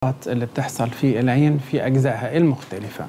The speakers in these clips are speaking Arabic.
اللي بتحصل في العين في أجزائها المختلفة.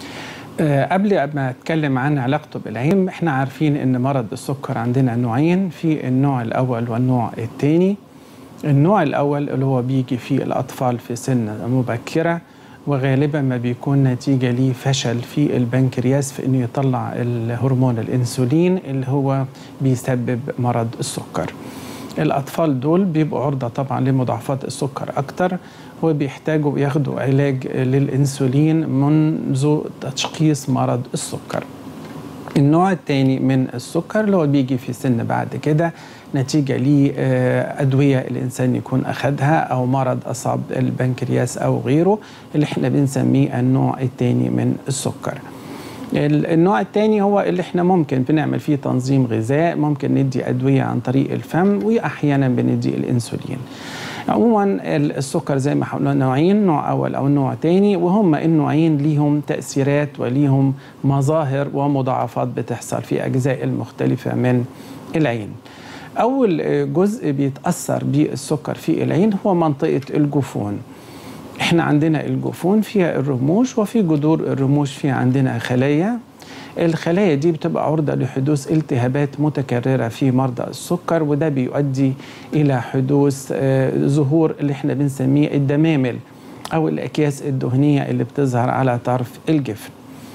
قبل ما أتكلم عن علاقته بالعين، احنا عارفين إن مرض السكر عندنا نوعين، في النوع الأول والنوع الثاني. النوع الأول اللي هو بيجي في الأطفال في سن مبكرة، وغالبا ما بيكون نتيجة ليه فشل في البنكرياس في إنه يطلع الهرمون الأنسولين اللي هو بيسبب مرض السكر. الأطفال دول بيبقوا عرضة طبعا لمضاعفات السكر أكتر، وبيحتاجوا ياخدوا علاج للأنسولين منذ تشخيص مرض السكر. النوع الثاني من السكر اللي هو بيجي في سن بعد كده نتيجة لأدوية الإنسان يكون أخدها أو مرض أصاب البنكرياس أو غيره، اللي احنا بنسميه النوع الثاني من السكر. النوع الثاني هو اللي احنا ممكن بنعمل فيه تنظيم غذاء، ممكن ندي أدوية عن طريق الفم، وأحيانا بندي الأنسولين. عموما السكر زي ما قلنا نوعين، نوع أول أو نوع تاني، وهم النوعين ليهم تأثيرات وليهم مظاهر ومضاعفات بتحصل في أجزاء المختلفة من العين. أول جزء بيتأثر بالسكر في العين هو منطقة الجفون. احنا عندنا الجفون فيها الرموش، وفي جذور الرموش فيها عندنا خلايا. الخلايا دي بتبقى عرضة لحدوث التهابات متكررة في مرضى السكر، وده بيؤدي إلى حدوث ظهور اللي احنا بنسميه الدمامل أو الأكياس الدهنية اللي بتظهر على طرف الجفن.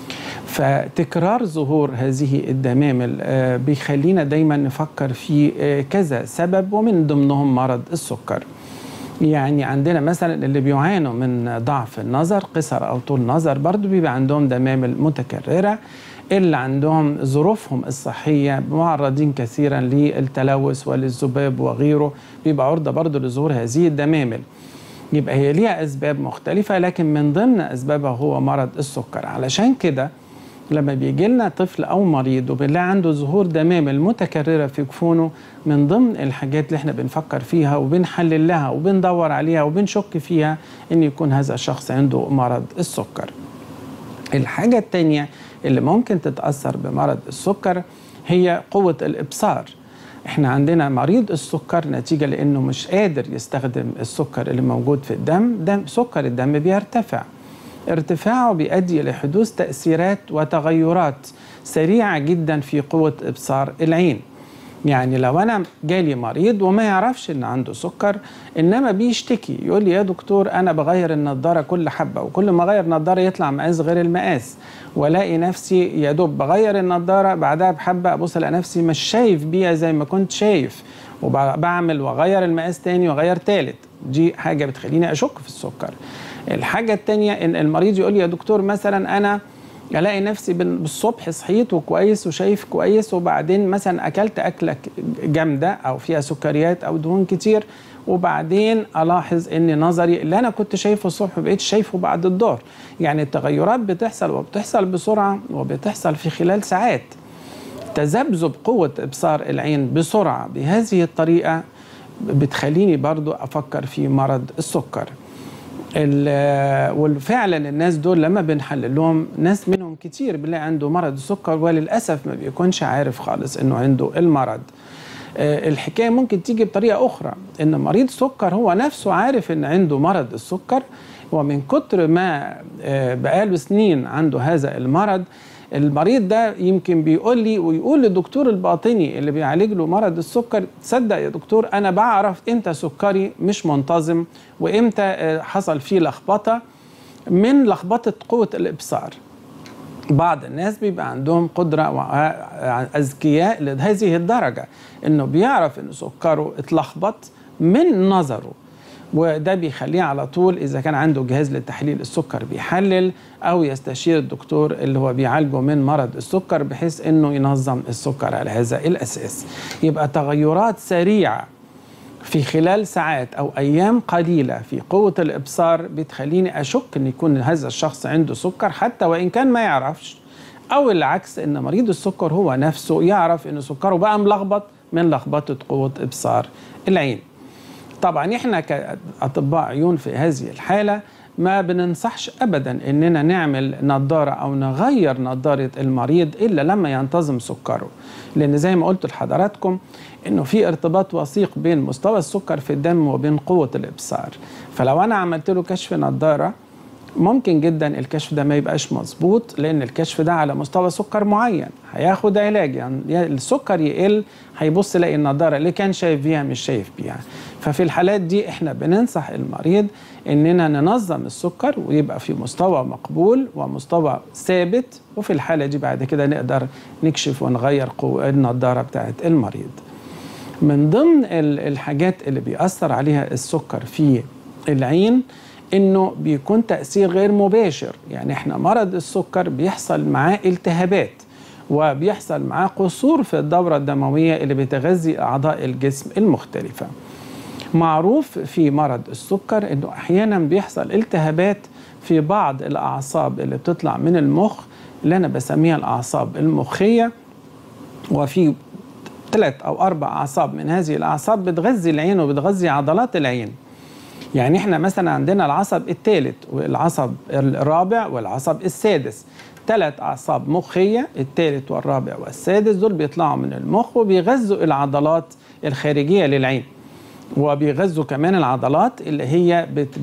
فتكرار ظهور هذه الدمامل بيخلينا دايما نفكر في كذا سبب، ومن ضمنهم مرض السكر. يعني عندنا مثلا اللي بيعانوا من ضعف النظر، قصر أو طول نظر، برضو بيبقى عندهم دمامل متكررة. اللي عندهم ظروفهم الصحية معرضين كثيرا للتلوث وللذباب وغيره، بيبقى عرضة برضو لظهور هذه الدمامل. يبقى هي ليها أسباب مختلفة، لكن من ضمن أسبابها هو مرض السكر. علشان كده لما بيجي لنا طفل أو مريض وبنلاقي عنده ظهور دمامل متكررة في جفونه، من ضمن الحاجات اللي احنا بنفكر فيها وبنحلل لها وبندور عليها وبنشك فيها إن يكون هذا الشخص عنده مرض السكر. الحاجة التانية اللي ممكن تتأثر بمرض السكر هي قوة الإبصار. احنا عندنا مريض السكر نتيجة لأنه مش قادر يستخدم السكر اللي موجود في الدم، سكر الدم بيرتفع. ارتفاعه بيؤدي لحدوث تأثيرات وتغيرات سريعة جدا في قوة إبصار العين. يعني لو أنا جالي مريض وما يعرفش إن عنده سكر، إنما بيشتكي يقول لي يا دكتور أنا بغير النضارة كل حبة، وكل ما أغير نضارة يطلع مقاس غير المقاس، ولاقي نفسي يا دوب بغير النضارة بعدها بحبة أبص ألاقي نفسي مش شايف بيها زي ما كنت شايف، وبعمل وأغير المقاس تاني وأغير تالت. دي حاجة بتخليني أشك في السكر. الحاجة التانية إن المريض يقول لي يا دكتور مثلا أنا ألاقي نفسي بالصبح صحيت وكويس وشايف كويس، وبعدين مثلا أكلت أكلة جامدة أو فيها سكريات أو دهون كتير، وبعدين ألاحظ إن نظري اللي أنا كنت شايفه الصبح بقيت شايفه بعد الظهر. يعني التغيرات بتحصل، وبتحصل بسرعة، وبتحصل في خلال ساعات. تذبذب قوة إبصار العين بسرعة بهذه الطريقة بتخليني برضو أفكر في مرض السكر. وفعلا الناس دول لما بنحلل لهم، ناس منهم كتير بنلاقي عنده مرض السكر، وللأسف ما بيكونش عارف خالص إنه عنده المرض. الحكاية ممكن تيجي بطريقة أخرى، إن مريض سكر هو نفسه عارف إن عنده مرض السكر، ومن كتر ما بقاله سنين عنده هذا المرض، المريض ده يمكن بيقول لي ويقول للدكتور الباطني اللي بيعالج له مرض السكر: تصدق يا دكتور أنا بعرف إمتى سكري مش منتظم، وإمتى حصل فيه لخبطة من لخبطة قوة الإبصار. بعض الناس بيبقى عندهم قدرة أذكياء لهذه الدرجة إنه بيعرف إن سكره اتلخبط من نظره، وده بيخليه على طول إذا كان عنده جهاز لتحليل السكر بيحلل، أو يستشير الدكتور اللي هو بيعالجه من مرض السكر بحيث إنه ينظم السكر على هذا الأساس. يبقى تغيرات سريعة في خلال ساعات أو أيام قليلة في قوة الإبصار بتخليني أشك إن يكون هذا الشخص عنده سكر، حتى وإن كان ما يعرفش، أو العكس إن مريض السكر هو نفسه يعرف إن سكره بقى ملخبط من لخبطة قوة إبصار العين. طبعا إحنا كأطباء عيون في هذه الحالة ما بننصحش أبدا إننا نعمل نظارة أو نغير نظارة المريض إلا لما ينتظم سكره، لأن زي ما قلت لحضراتكم إنه في ارتباط وثيق بين مستوى السكر في الدم وبين قوة الإبصار. فلو أنا عملت له كشف نظارة ممكن جدا الكشف ده ما يبقاش مظبوط، لأن الكشف ده على مستوى سكر معين، هياخد علاج، يعني السكر يقل هيبص يلاقي النضارة اللي كان شايف بيها مش شايف بيها. ففي الحالات دي احنا بننصح المريض اننا ننظم السكر ويبقى في مستوى مقبول ومستوى ثابت، وفي الحالة دي بعد كده نقدر نكشف ونغير النضارة بتاعت المريض. من ضمن الحاجات اللي بيأثر عليها السكر في العين انه بيكون تأثير غير مباشر، يعني احنا مرض السكر بيحصل معاه التهابات وبيحصل معاه قصور في الدورة الدموية اللي بتغذي أعضاء الجسم المختلفة. معروف في مرض السكر انه احيانا بيحصل التهابات في بعض الأعصاب اللي بتطلع من المخ اللي انا بسميها الأعصاب المخية، وفي 3 أو 4 أعصاب من هذه الأعصاب بتغذي العين وبتغذي عضلات العين. يعني احنا مثلا عندنا العصب الثالث والعصب الرابع والعصب السادس، 3 أعصاب مخية، الثالث والرابع والسادس دول بيطلعوا من المخ وبيغذوا العضلات الخارجية للعين، وبيغذوا كمان العضلات اللي هي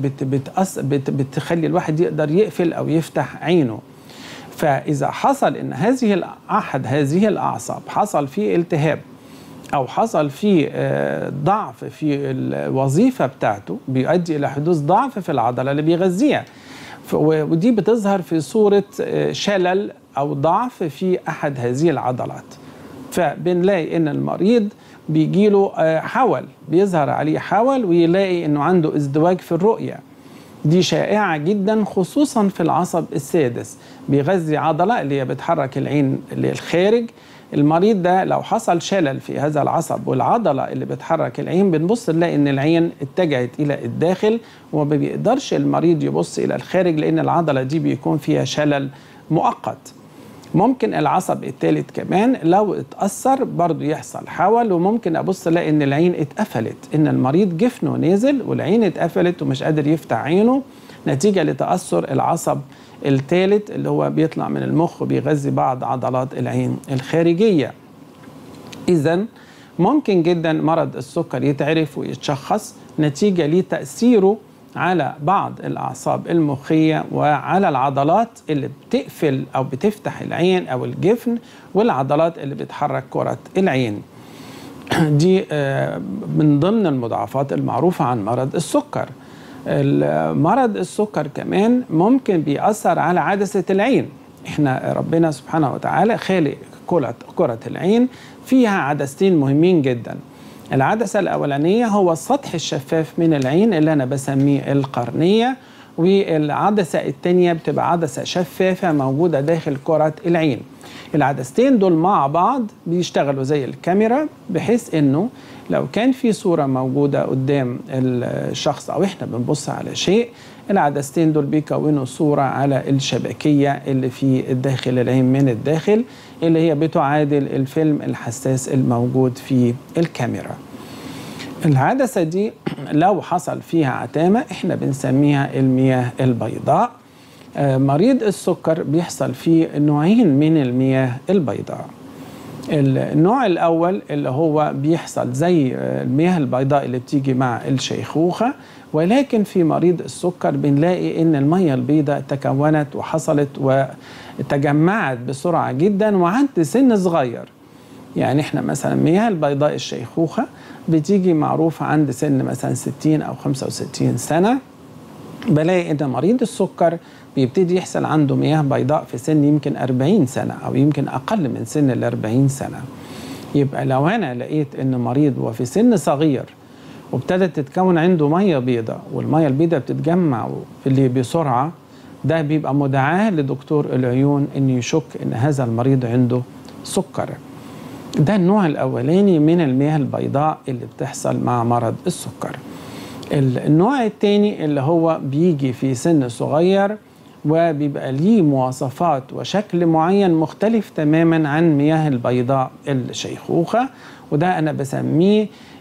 بتخلي الواحد يقدر يقفل أو يفتح عينه. فإذا حصل إن أحد هذه الأعصاب حصل فيه التهاب أو حصل فيه ضعف في الوظيفة بتاعته بيؤدي إلى حدوث ضعف في العضلة اللي بيغذيها، ودي بتظهر في صورة شلل أو ضعف في أحد هذه العضلات. فبنلاقي إن المريض بيجيله حول، بيظهر عليه حول ويلاقي إنه عنده ازدواج في الرؤية. دي شائعة جدا خصوصا في العصب السادس، بيغذي عضلة اللي هي بتحرك العين للخارج. المريض ده لو حصل شلل في هذا العصب والعضلة اللي بتحرك العين بنبص نلاقي ان العين اتجهت الى الداخل وما بيقدرش المريض يبص الى الخارج، لان العضلة دي بيكون فيها شلل مؤقت. ممكن العصب الثالث كمان لو اتأثر برضو يحصل حول، وممكن ابص الاقي ان العين اتقفلت، ان المريض جفنه نازل والعين اتقفلت ومش قادر يفتح عينه نتيجة لتأثر العصب الثالث اللي هو بيطلع من المخ وبيغذي بعض عضلات العين الخارجية. إذن ممكن جدا مرض السكر يتعرف ويتشخص نتيجة لتأثيره على بعض الأعصاب المخية وعلى العضلات اللي بتقفل أو بتفتح العين أو الجفن، والعضلات اللي بتحرك كرة العين. دي من ضمن المضاعفات المعروفة عن مرض السكر. مرض السكر كمان ممكن بيأثر على عدسة العين. احنا ربنا سبحانه وتعالى خالق كرة العين فيها عدستين مهمين جدا. العدسة الأولانية هو السطح الشفاف من العين اللي أنا بسميه القرنية، والعدسة الثانية بتبقى عدسة شفافة موجودة داخل كرة العين. العدستين دول مع بعض بيشتغلوا زي الكاميرا، بحيث انه لو كان في صورة موجودة قدام الشخص او احنا بنبص على شيء، العدستين دول بيكونوا صورة على الشبكية اللي في داخل العين من الداخل، اللي هي بتعادل الفيلم الحساس الموجود في الكاميرا. العدسة دي لو حصل فيها عتامة احنا بنسميها المياه البيضاء. مريض السكر بيحصل فيه نوعين من المياه البيضاء. النوع الأول اللي هو بيحصل زي المياه البيضاء اللي بتيجي مع الشيخوخة، ولكن في مريض السكر بنلاقي إن المياه البيضاء تكونت وحصلت وتجمعت بسرعة جدا وعند سن صغير. يعني احنا مثلا مياه البيضاء الشيخوخة بتيجي معروفة عند سن مثلا 60 أو 65 سنة. بلاقي إن مريض السكر بيبتدي يحصل عنده مياه بيضاء في سن يمكن 40 سنة أو يمكن أقل من سن 40 سنة. يبقى لو أنا لقيت إن مريض وفي سن صغير وابتدت تتكون عنده مياه بيضاء، والمياه البيضاء بتتجمع اللي بسرعة، ده بيبقى مدعاة لدكتور العيون إن يشك إن هذا المريض عنده سكر. ده النوع الأولاني من المياه البيضاء اللي بتحصل مع مرض السكر. النوع الثاني اللي هو بيجي في سن صغير وبيبقى ليه مواصفات وشكل معين مختلف تماما عن مياه البيضاء الشيخوخة، وده أنا بسميه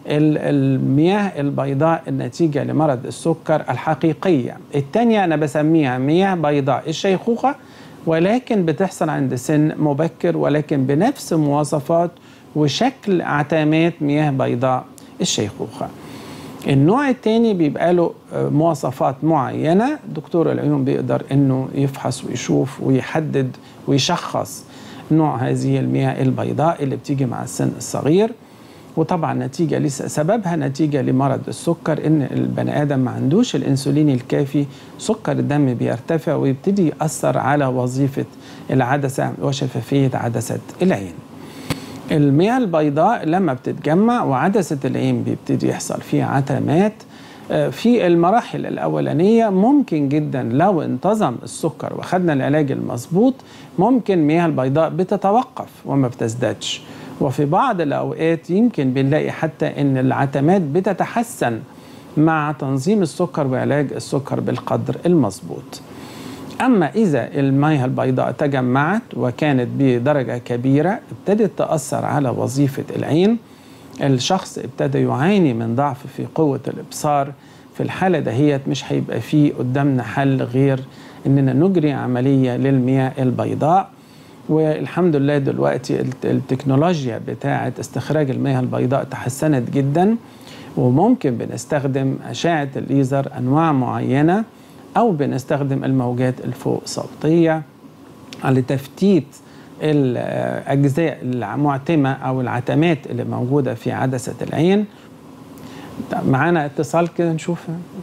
المياه البيضاء النتيجة لمرض السكر الحقيقية. الثانية أنا بسميها مياه بيضاء الشيخوخة، ولكن بتحصل عند سن مبكر، ولكن بنفس مواصفات وشكل عتمات مياه بيضاء الشيخوخة. النوع الثاني بيبقى له مواصفات معينة، دكتور العيون بيقدر انه يفحص ويشوف ويحدد ويشخص نوع هذه المياه البيضاء اللي بتيجي مع السن الصغير. وطبعا نتيجة لسه سببها نتيجة لمرض السكر، ان البني ادم ما عندوش الانسولين الكافي، سكر الدم بيرتفع ويبتدي يأثر على وظيفة العدسة وشفافية عدسة العين. المياه البيضاء لما بتتجمع وعدسة العين بيبتدي يحصل فيها عتمات، في المراحل الأولانية ممكن جدا لو انتظم السكر وخدنا العلاج المظبوط ممكن مياه البيضاء بتتوقف وما بتزدادش، وفي بعض الأوقات يمكن بنلاقي حتى إن العتمات بتتحسن مع تنظيم السكر وعلاج السكر بالقدر المظبوط. أما إذا المياه البيضاء تجمعت وكانت بدرجة كبيرة ابتدت تأثر على وظيفة العين، الشخص ابتدى يعاني من ضعف في قوة الإبصار، في الحالة دهيت مش هيبقى فيه قدامنا حل غير إننا نجري عملية للمياه البيضاء. والحمد لله دلوقتي التكنولوجيا بتاعة استخراج المياه البيضاء تحسنت جدا، وممكن بنستخدم أشعة الليزر أنواع معينة أو بنستخدم الموجات الفوق صوتية لتفتيت الأجزاء المعتمة أو العتمات اللي موجودة في عدسة العين. معانا اتصال كده نشوف.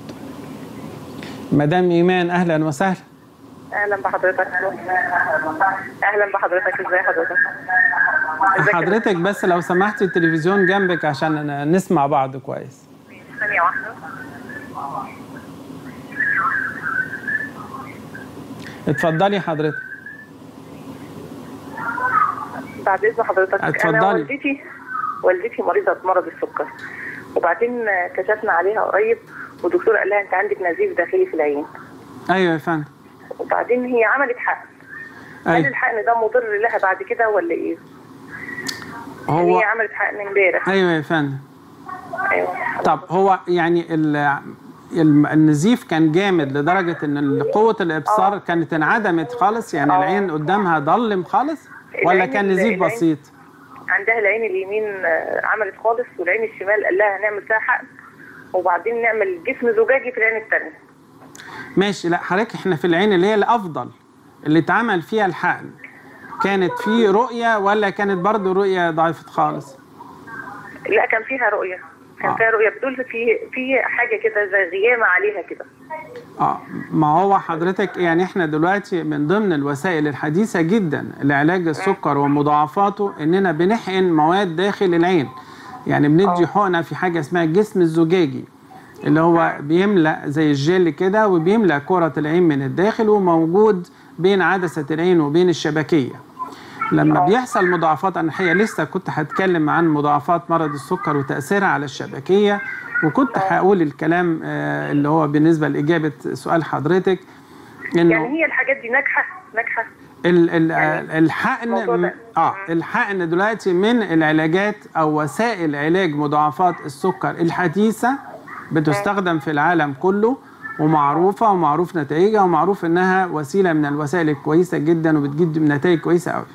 مدام إيمان أهلا وسهلا. أهلا بحضرتك. أهلا بحضرتك، إزاي حضرتك؟ حضرتك بس لو سمحتي التلفزيون جنبك عشان نسمع بعض كويس. ثانية واحدة. اتفضلي حضرتك. بعد إذن حضرتك، اتفضلي. أنا والدتي مريضة بمرض السكر، وبعدين كشفنا عليها قريب والدكتور قال لها أنت عندك نزيف داخلي في العين. أيوه يا فندم. وبعدين هي عملت حقن. هل الحقن ده مضر لها بعد كده ولا إيه؟ هي عملت حقن امبارح. أيوه يا فندم. أيوه. طب هو يعني النزيف كان جامد لدرجة ان قوة الابصار كانت انعدمت خالص، يعني العين قدامها ضلم خالص، ولا كان نزيف بسيط؟ عندها العين اليمين عملت خالص، والعين الشمال قال لها هنعمل فيها حقن وبعدين نعمل جسم زجاجي في العين الثانية. ماشي. لا حضرتك احنا في العين اللي هي الافضل اللي اتعمل فيها الحقن كانت في رؤية ولا كانت برضو رؤية ضعيفة خالص؟ لا كان فيها رؤية، كان فيها رؤية بتقول في حاجة كده زي غيامة عليها كده. ما هو حضرتك يعني احنا دلوقتي من ضمن الوسائل الحديثة جدا لعلاج السكر ومضاعفاته اننا بنحقن مواد داخل العين، يعني بندي حقنة في حاجة اسمها الجسم الزجاجي اللي هو بيملأ زي الجل كده وبيملأ كرة العين من الداخل وموجود بين عدسة العين وبين الشبكية. لما بيحصل مضاعفات، أنا الحقيقة لسه كنت هتكلم عن مضاعفات مرض السكر وتأثيرها على الشبكية، وكنت هقول الكلام اللي هو بالنسبة لإجابة سؤال حضرتك إنه يعني هي الحاجات دي ناجحة الحقن الحقن دلوقتي من العلاجات أو وسائل علاج مضاعفات السكر الحديثة بتستخدم في العالم كله ومعروفة ومعروف نتائجها ومعروف إنها وسيلة من الوسائل الكويسة جدا وبتجيب نتائج كويسة قوي.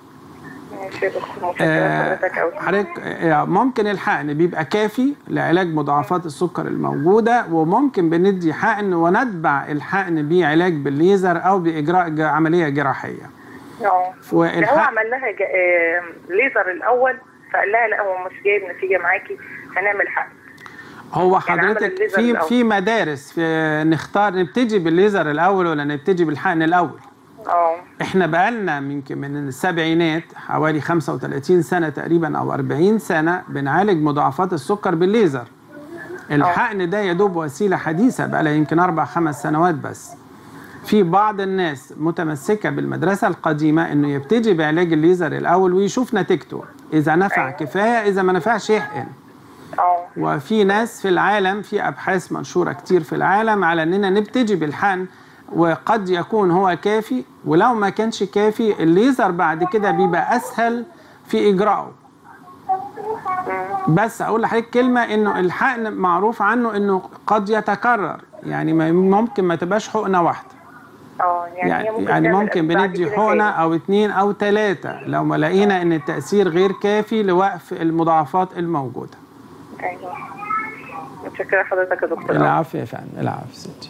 حضرتك ممكن الحقن بيبقى كافي لعلاج مضاعفات السكر الموجودة، وممكن بندي حقن ونتبع الحقن بعلاج بالليزر أو بإجراء عملية جراحية. هو عمل لها ليزر الأول فقال لها لا هو مش جايب نتيجة معاكي هنعمل حقن. هو حضرتك يعني في مدارس نختار نبتدي بالليزر الأول ولا نبتدي بالحقن الأول؟ احنا بقالنا من السبعينات حوالي 35 سنة تقريبا او 40 سنة بنعالج مضاعفات السكر بالليزر. الحقن ده يدوب وسيلة حديثة بقالها يمكن 4-5 سنوات بس. في بعض الناس متمسكة بالمدرسة القديمة انه يبتدي بعلاج الليزر الاول ويشوف نتيجته، اذا نفع كفاية، اذا ما نفعش يحقن. وفي ناس في العالم، في ابحاث منشورة كتير في العالم على اننا نبتدي بالحقن، وقد يكون هو كافي، ولو ما كانش كافي الليزر بعد كده بيبقى أسهل في إجراءه. بس اقول لحضرتك كلمه، انه الحقن معروف عنه انه قد يتكرر، يعني ممكن ما تبقاش حقنه واحده. يعني ممكن بندي حقنه او 2 أو 3 لو ما لقينا ان التاثير غير كافي لوقف المضاعفات الموجوده. ايوه متشكره حضرتك يا دكتور. العفو يا فندم، العفو ستي.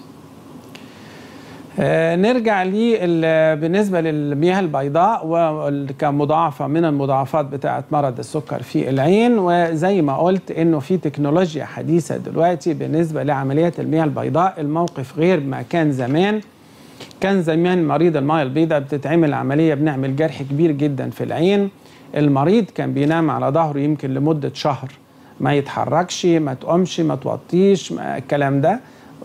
نرجع لي بالنسبة للمياه البيضاء وكمضاعفة من المضاعفات بتاعة مرض السكر في العين. وزي ما قلت إنه في تكنولوجيا حديثة دلوقتي بالنسبة لعمليات المياه البيضاء. الموقف غير ما كان زمان. كان زمان مريض المياه البيضاء بتتعمل عملية، بنعمل جرح كبير جدا في العين، المريض كان بينام على ظهره يمكن لمدة شهر، ما يتحركش، ما تقومش، ما توطيش، الكلام ده.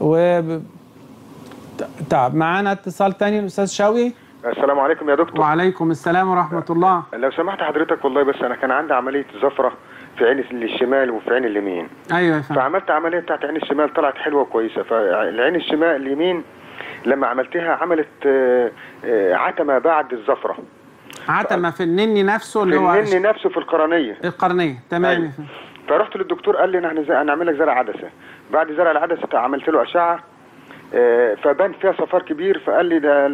طب معانا اتصال تاني الاستاذ شوقي. السلام عليكم يا دكتور. وعليكم السلام ورحمه الله. لو سمحت حضرتك، والله بس انا كان عندي عمليه زفره في عين الشمال وفي عين اليمين. ايوه يا فندم. فعملت عمليه بتاعت عين الشمال طلعت حلوه وكويسه، فالعين الشمال اليمين لما عملتها عملت عتمه بعد الزفره. عتمه في النني نفسه اللي هو النني نفسه في القرنيه. تمام. أيوة. فرحت للدكتور قال لي هنعمل لك زرع عدسه. بعد زرع العدسه عملت له اشعه فبان فيها صفار كبير، فقال لي ده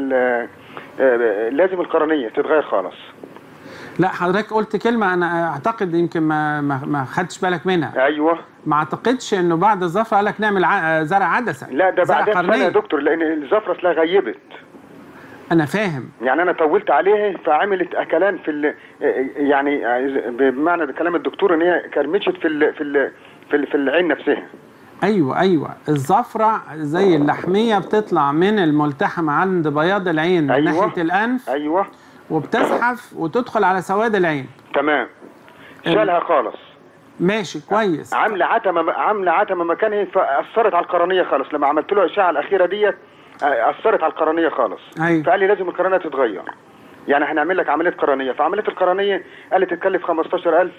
لازم القرنيه تتغير خالص. لا حضرتك قلت كلمه انا اعتقد يمكن ما خدتش بالك منها. ايوه. ما اعتقدش انه بعد الزفره قال لك نعمل زرع عدسه. لا ده بعد سنه يا دكتور، لان الزفره اصلها غيبت. انا فاهم. يعني انا طولت عليها فعملت اكلان يعني بمعنى كلام الدكتور ان هي كرمشت في العين نفسها. ايوه الزفرة زي اللحمية بتطلع من الملتحم عند بياض العين. أيوة. ناحية الأنف. أيوة. وبتزحف وتدخل على سواد العين. تمام. شالها خالص. ماشي كويس. عاملة عتمة مكانها، فأثرت على القرنية خالص. لما عملت له الأشعة الأخيرة ديت أثرت على القرنية خالص. أيوة. فقال لي لازم القرنية تتغير، يعني هنعمل لك عملية قرنية. فعملية القرنية قال لي تتكلف 15,000،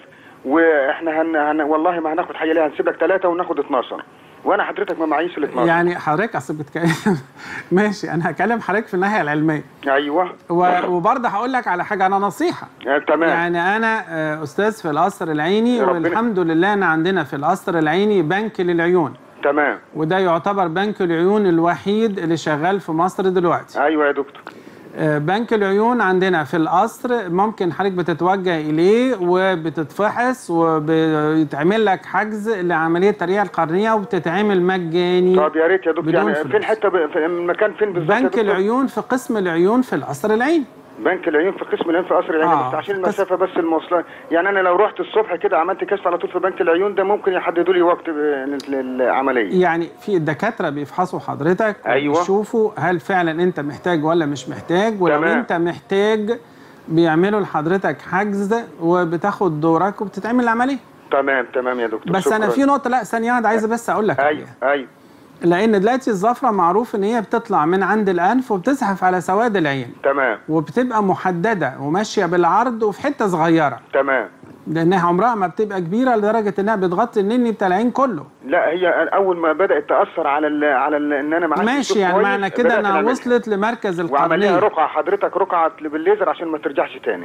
واحنا والله ما هناخد حاجه ليها، هنسيب لك 3 وناخد 12، وانا حضرتك ما معيش ال 12. يعني حضرتك اصل بتتكلم ماشي، انا هكلم حضرتك في الناحيه العلميه. ايوه. وبرضه هقول لك على حاجه، انا نصيحه. تمام. يعني انا استاذ في القصر العيني، والحمد لله انا عندنا في القصر العيني بنك للعيون. تمام. وده يعتبر بنك العيون الوحيد اللي شغال في مصر دلوقتي. ايوه يا دكتور. بنك العيون عندنا في القصر ممكن حضرتك بتتوجه اليه وبتتفحص وبيتعمل لك حجز لعمليه ترقيع القرنيه وبتتعمل مجاني. طب يا ريت يا دكتور، يعني فين حته في المكان فين بالظبط؟ بنك العيون في قسم العيون في القصر العيني. بنك العيون في قسم العيون في قصر العيني. بس عشان المسافه بس المواصلات، يعني انا لو رحت الصبح كده عملت كشف على طول في بنك العيون ده ممكن يحددوا لي وقت للعمليه. يعني في الدكاتره بيفحصوا حضرتك. أيوة. ويشوفوا هل فعلا انت محتاج ولا مش محتاج، ولو تمام. انت محتاج بيعملوا لحضرتك حجز وبتاخد دورك وبتتعمل العمليه. تمام يا دكتور. بس شكرا. انا في نقطه، لا ثانيه واحده عايزه بس اقول لك. ايوه. لان دلوقتي الزفره معروف ان هي بتطلع من عند الانف وبتزحف على سواد العين. تمام. وبتبقى محدده وماشيه بالعرض وفي حته صغيره. تمام. لانها عمرها ما بتبقى كبيره لدرجه انها بتغطي النني بتاع العين كله. لا هي اول ما بدات تاثر على ان انا معاش ماشي، يعني معنى كده انها وصلت لمركز القرنيه وعملها رقعه حضرتك، رقعه بالليزر عشان ما ترجعش تاني.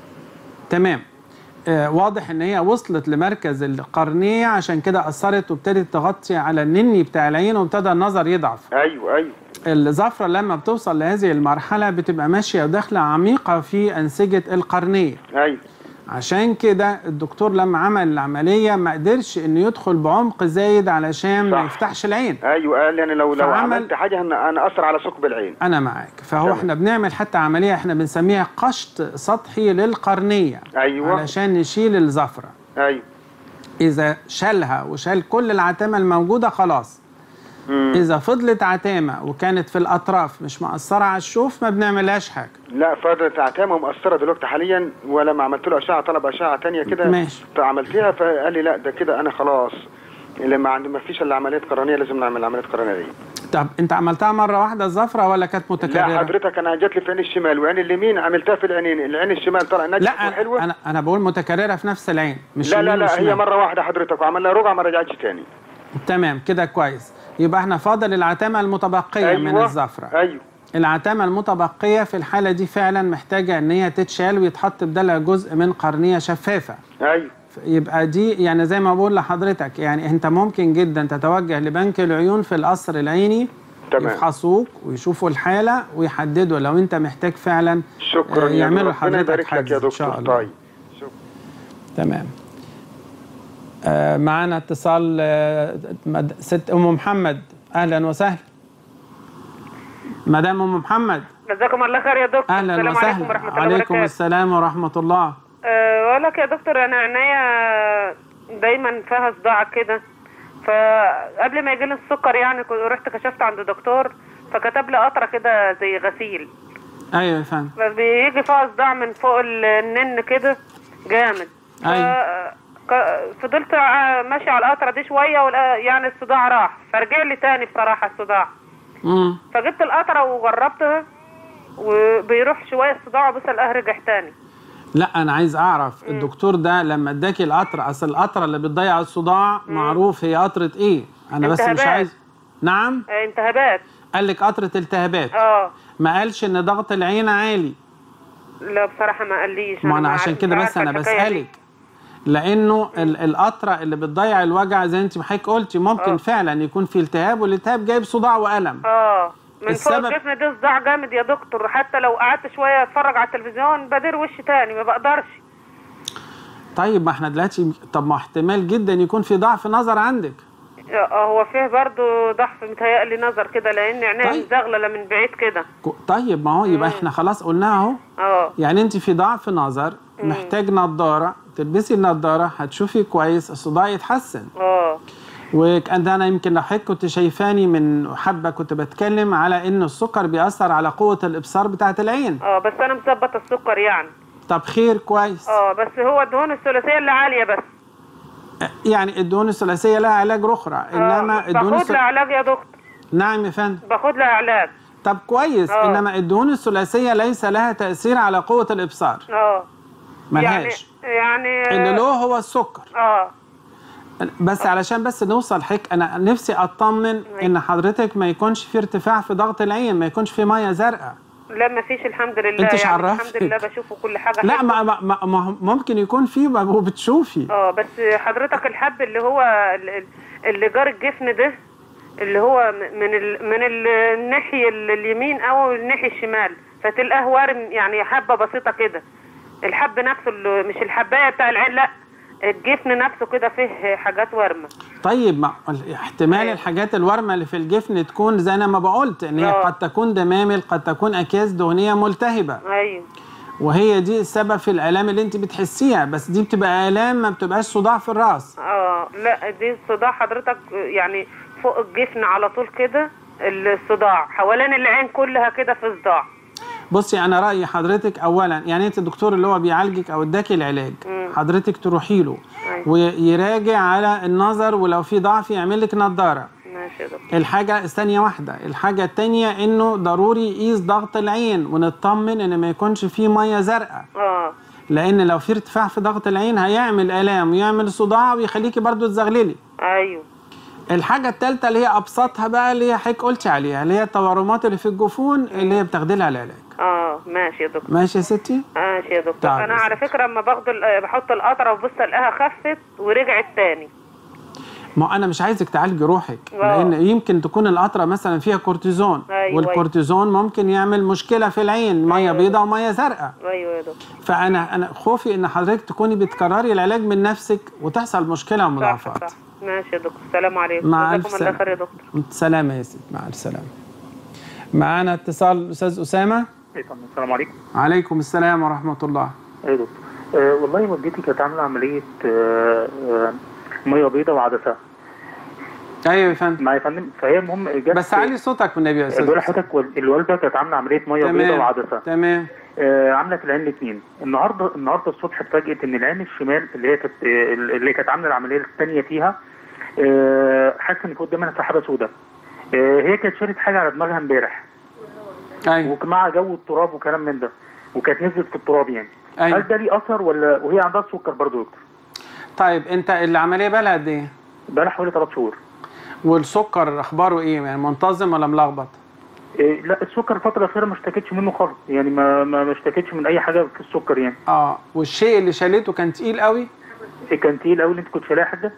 تمام. واضح ان هي وصلت لمركز القرنيه، عشان كده اثرت وابتدت تغطي على النني بتاع العين وابتدى النظر يضعف. ايوه. الزفره لما بتوصل لهذه المرحله بتبقى ماشيه وداخله عميقه في انسجه القرنيه. ايوه. عشان كده الدكتور لما عمل العمليه ما قدرش انه يدخل بعمق زايد علشان ما يفتحش العين. ايوه. قال يعني لو عملت حاجه انا اثر على ثقب العين. انا معاك. فهو احنا بنعمل حتى عمليه احنا بنسميها قشط سطحي للقرنيه. ايوه. علشان نشيل الزفره. ايوه. اذا شالها وشال كل العتامه الموجوده خلاص. إذا فضلت عتامة وكانت في الأطراف مش مأثرة على الشوف ما بنعملهاش حاجة. لا فضلت عتامة ومأثرة دلوقتي حاليا، ولما عملت له أشعة طلب أشعة تانية كده. ماشي. فعملتها فقال لي لا ده كده أنا خلاص، لما ما فيش إلا عملية قرنية لازم نعمل عملية قرنية دي. طب أنت عملتها مرة واحدة الزفرة ولا كانت متكررة؟ لا حضرتك أنا جات لي في عين الشمال وعين اليمين عملتها في العينين، العين الشمال طلع ناجحة وحلوة. لا أنا بقول متكررة في نفس العين مش لا هي مرة واحدة حضرتك وعمل لها رجعة ما رجعتش تاني. تمام كده كويس. يبقى احنا فاضل العتامة المتبقية. أيوة. من الزفرة. ايوه. العتامة المتبقية في الحالة دي فعلا محتاجة ان هي تتشال ويتحط بدلها جزء من قرنية شفافة. ايوه. يبقى دي يعني زي ما بقول لحضرتك، يعني انت ممكن جدا تتوجه لبنك العيون في القصر العيني. تمام. يفحصوك ويشوفوا الحاله ويحددوا لو انت محتاج فعلا. شكرا يعملوا لحضرتك حاجز ان شاء الله. طيب. تمام. معانا اتصال ست ام محمد. اهلا وسهلا مدام ام محمد. جزاكم الله خير يا دكتور. اهلا وسهلا. السلام عليكم ورحمه الله وبركاته. عليكم السلام ورحمه الله. بقول لك يا دكتور انا عينيا دايما فيها صداع كده، فقبل ما يجي لي السكر يعني رحت كشفت عند دكتور فكتب لي قطره كده زي غسيل. ايوه يا فندم. فبيجي فيها صداع من فوق النن كده جامد. ايوه. فضلت ماشي على القطره دي شويه يعني الصداع راح، فرجع لي تاني بصراحه الصداع. فجبت القطره وجربتها وبيروح شويه الصداع وبس الاقيه رجع تاني. لا انا عايز اعرف الدكتور ده لما اداكي القطره، اصل القطره اللي بتضيع الصداع معروف هي قطره ايه؟ انا بس مش عايز. نعم؟ التهابات. قال لك قطره التهابات. ما قالش ان ضغط العين عالي. لا بصراحه ما قاليش. ما انا عشان كده بس انا بسالك، لانه القطره اللي بتضيع الوجع زي انت ما حضرتك قلتي ممكن فعلا يكون في التهاب، والالتهاب جايب صداع والم. من فوق الجفن ده صداع جامد يا دكتور، حتى لو قعدت شويه اتفرج على التلفزيون بدير وشي تاني ما بقدرش. طيب ما احنا دلوقتي، طب ما احتمال جدا يكون في ضعف نظر عندك. هو فيه برضه ضعف متهيألي نظر كده، لان عينيا مزغلله من بعيد كده. طيب ما هو يبقى احنا خلاص قلناها اهو. يعني انت في ضعف نظر، محتاج نظاره، تلبسي النظاره هتشوفي كويس، الصداع يتحسن. وانا يمكن لو حضرتك كنت شايفاني من حبه كنت بتكلم على ان السكر بيأثر على قوه الابصار بتاعه العين. بس انا مظبط السكر يعني. طب خير كويس. بس هو الدهون الثلاثيه اللي عاليه بس. يعني الدهون الثلاثيه لها علاج اخرى، انما الدهون باخد لها علاج يا دكتور. نعم يا فندم. باخد لها علاج. طب كويس. انما الدهون الثلاثيه ليس لها تأثير على قوه الابصار. ملهاش. يعني اللي له هو السكر. بس علشان بس نوصل انا نفسي اطمن ان حضرتك ما يكونش في ارتفاع في ضغط العين، ما يكونش في ميه زرقاء. لا ما فيش الحمد لله. انت يعني الحمد لله بشوفه كل حاجه. لا ما ممكن يكون في وبتشوفي. بس حضرتك الحب اللي هو اللي جار الجفن ده اللي هو من الناحيه اليمين او الناحيه الشمال، فتلقاه وارم يعني حبه بسيطه كده. الحب نفسه اللي مش الحبايه بتاع العين، لا الجفن نفسه كده فيه حاجات ورمه. طيب ما احتمال الحاجات الورمه اللي في الجفن تكون زي انا ما بقولت ان هي قد تكون دمامل، قد تكون اكياس دهنيه ملتهبه. ايوه. وهي دي السبب في الالام اللي انت بتحسيها، بس دي بتبقى الام ما بتبقاش صداع في الراس. لا دي صداع حضرتك يعني فوق الجفن على طول كده، الصداع حوالين العين كلها كده في صداع. بصي انا رايي حضرتك اولا يعني انت الدكتور اللي هو بيعالجك او اداكي العلاج حضرتك تروحي له ويراجع على النظر، ولو في ضعف يعمل لك نظاره. ماشي يا دكتور. الحاجه الثانيه واحده، الحاجه الثانيه انه ضروري يقيس ضغط العين ونطمن ان ما يكونش فيه ميه زرقاء. لان لو في ارتفاع في ضغط العين هيعمل الام ويعمل صداع ويخليكي برضو تزغللي. ايوه. الحاجه الثالثه اللي هي ابسطها بقى اللي هي حضرتك قلتي عليها، اللي هي التورمات اللي في الجفون اللي هي بتاخدي لها العلاج. ماشي يا دكتور. ماشي يا ستي. ماشي يا دكتور. انا على فكره لما بحط القطره وبص الاقيها خفت ورجعت تاني. ما انا مش عايزك تعالجي روحك، لان يمكن تكون القطره مثلا فيها كورتيزون. والكورتيزون ممكن يعمل مشكله في العين، ميه بيضاء وميه زرقاء. ايوه يا دكتور. فانا خوفي ان حضرتك تكوني بتكرري العلاج من نفسك وتحصل مشكله ومضاعفات. صح. ماشي يا دكتور. السلام عليكم. مع الف سلامه. الله خير يا دكتور. سلامه يا ستي. مع السلامه. معانا اتصال الاستاذ اسامه. السلام عليكم. عليكم السلام ورحمه الله. ايه يا دكتور. والله والدتي كانت عامله عمليه ميه بيضاء وعدسه. ايوه يا فندم. معايا يا فندم. فهي المهم بس علي صوتك والنبي يا استاذ. بقول لحضرتك الوالده كانت عامله عمليه ميه بيضاء وعدسه. تمام. عملت العين الاثنين. النهارده الصبح اتفاجئت ان العين الشمال اللي كانت عامله العمليه الثانيه فيها حاسه ان قدامها سحابه سوداء. هي كانت شالت حاجه على دماغها امبارح. ايوه. ومع جو التراب وكلام من ده، وكانت نزلت في التراب يعني. أيوة. هل ده ليه اثر وهي عندها السكر برضه يا دكتور؟ طيب انت العمليه بقى لها قد ايه؟ بقى لها حوالي 3 شهور. والسكر اخباره ايه؟ يعني منتظم ولا ملخبط؟ لا السكر الفتره الاخيره ما اشتكتش منه خالص، يعني ما اشتكتش من اي حاجه في السكر يعني. والشيء اللي شالته كان تقيل قوي؟ كان تقيل قوي اللي انت كنت شايلاه يا حاجه؟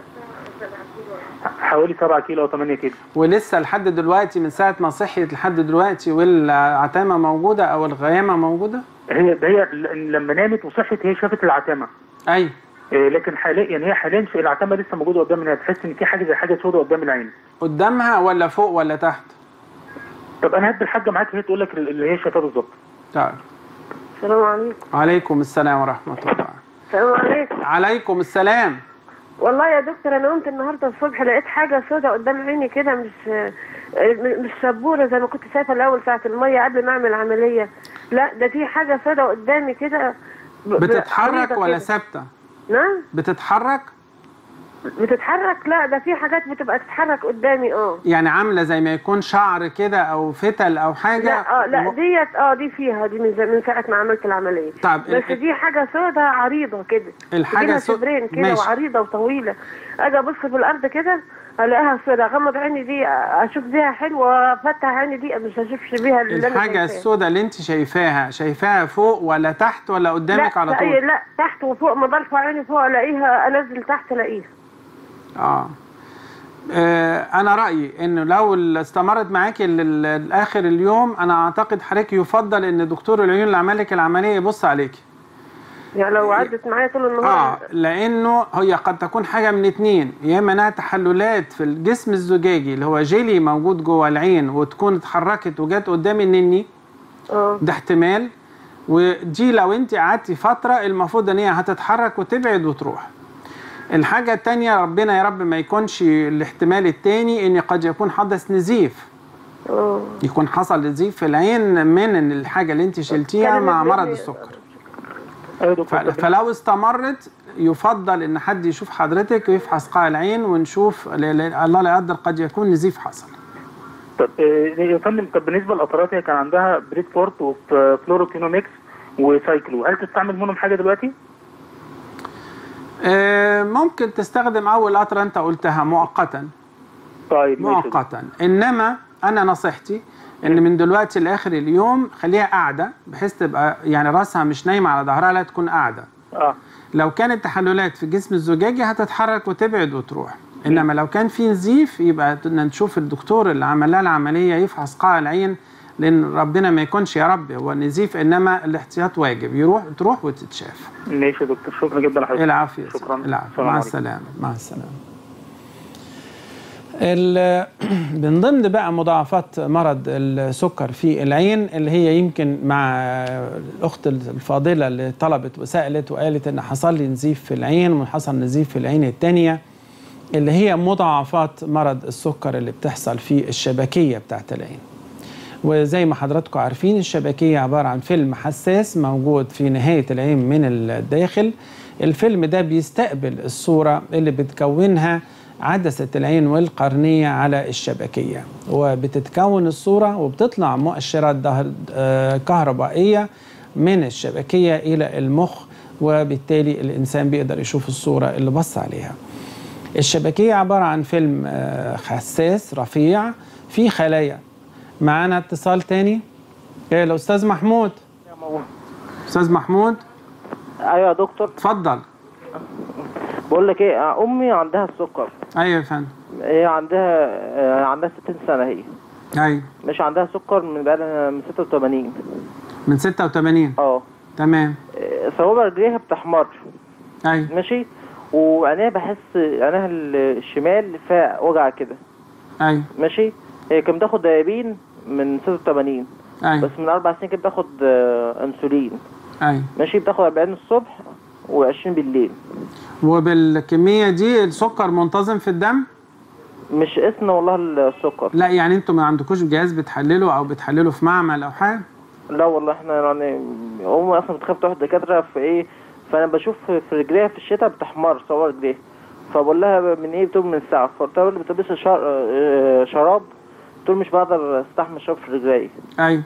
حوالي 7 كيلو او 8 كيلو. ولسه لحد دلوقتي من ساعه ما صحيت لحد دلوقتي والعتامه موجوده او الغيامه موجوده؟ هي لما نامت وصحت هي شافت العتامه. ايوه. لكن حاليا يعني هي حاليا العتامه لسه موجوده قدامنا، تحس ان في حاجه زي حاجه سوداء قدام العين. قدامها ولا فوق ولا تحت؟ طب انا هدي الحاجه معاك هي تقول لك اللي هي شايفاه بالظبط. طيب. السلام عليكم. وعليكم السلام ورحمه الله. السلام عليكم. عليكم السلام. والله يا دكتور انا قمت النهارده الصبح لقيت حاجه سوداء قدام عيني كده، مش سبوره زي ما كنت شايفه الاول ساعه الميه قبل ما اعمل عمليه، لا ده في حاجه سوداء قدامي كده. بتتحرك ولا ثابته؟ نعم. بتتحرك؟ بتتحرك، لا ده في حاجات بتبقى تتحرك قدامي. يعني عامله زي ما يكون شعر كده او فتل او حاجه؟ لا ديت دي فيها دي من ساعه ما عملت العمليه. طب بس دي حاجه سوداء عريضه كده، الحاجه صدرين كده وعريضه وطويله، اجي ابص في الارض كده الاقيها سوداء، اغمض عيني دي اشوف بيها حلو وافتح عيني دي مش هشوفش بيها اللي الحاجه السوداء اللي انت شايفاها فوق ولا تحت ولا قدامك على طول؟ لا تحت وفوق، ما برفع عيني فوق الاقيها، انزل تحت الاقيها. أنا رأيي إنه لو استمرت معاكي لآخر اليوم أنا أعتقد حضرتك يفضل إن دكتور العيون اللي عمل لك العملية يبص عليكي. يعني لو عدت معايا طول النهار؟ لأنه هي قد تكون حاجة من اتنين، يا إما إنها تحللات في الجسم الزجاجي اللي هو جيلي موجود جوه العين وتكون اتحركت وجت قدام النني. ده احتمال، ودي لو أنت قعدتي فترة المفروض إن هي هتتحرك وتبعد وتروح. الحاجة التانية ربنا يا رب ما يكونش الاحتمال التاني ان قد يكون حدث نزيف. يكون حصل نزيف في العين من الحاجة اللي انت شلتيها مع مرض السكر. فلو استمرت يفضل ان حد يشوف حضرتك ويفحص قاع العين ونشوف، الله لا يقدر قد يكون نزيف حصل. طب يا فندم، طب بالنسبة للقطرات هي كان عندها بريدفورت وفلوروكينوميكس وسايكلو، هل تستعمل منهم حاجة دلوقتي؟ ممكن تستخدم اول قطره انت قلتها مؤقتا. طيب مؤقتا. انما انا نصيحتي ان من دلوقتي لاخر اليوم خليها قاعده بحيث تبقى يعني راسها مش نايمه على ظهرها، لا تكون قاعده. لو كانت تحللات في الجسم الزجاجي هتتحرك وتبعد وتروح، انما لو كان في نزيف يبقى نشوف الدكتور اللي عمل لها العمليه يفحص قاع العين، لان ربنا ما يكونش يا رب هو نزيف، انما الاحتياط واجب، تروح وتتشاف. ماشي يا دكتور، شكرا جدا لحضرتك. العافيه. شكرا. العافيه. مع السلامه. مع السلامه. من ضمن بقى مضاعفات مرض السكر في العين اللي هي يمكن مع الاخت الفاضله اللي طلبت وسالت وقالت ان حصل لي نزيف في العين وحصل نزيف في العين الثانيه، اللي هي مضاعفات مرض السكر اللي بتحصل في الشبكيه بتاعت العين. وزي ما حضراتكم عارفين الشبكية عبارة عن فيلم حساس موجود في نهاية العين من الداخل. الفيلم ده بيستقبل الصورة اللي بتكونها عدسة العين والقرنية على الشبكية، وبتتكون الصورة وبتطلع مؤشرات كهربائية من الشبكية إلى المخ، وبالتالي الإنسان بيقدر يشوف الصورة اللي بص عليها. الشبكية عبارة عن فيلم حساس رفيع فيه خلايا. معانا اتصال تاني. الأستاذ محمود. أستاذ محمود. أيوة يا دكتور. اتفضل. بقول لك إيه، أمي عندها السكر. أيوة يا فندم. هي عندها 60 سنة هي. أيوة. مش عندها سكر من بقالها من 86. من 86. تمام. صوابع رجليها بتحمر. أيوة. ماشي. وعينيها بحس عينيها الشمال فيها وجع كده. أيوة. ماشي. هي كانت بتاخد دايابين من 86. أيوة. بس من 4 سنين كانت بتاخد انسولين. أيوة. ماشي. بتاخد 40 الصبح و20 بالليل. وبالكمية دي السكر منتظم في الدم؟ مش قسنا والله السكر. لا يعني انتوا ما عندكوش جهاز بتحلله او بتحلله في معمل او حاجة؟ لا والله احنا يعني امي اصلا بتخاف تروح دكاترة في ايه، فانا بشوف في رجليها في الشتاء بتحمر صور رجليها، فبقول لها من ايه، بتقول من الساعة، فقلت لها بتلبس شراب، بتقول مش بقدر استحمل شراب في رجلي. ايوه.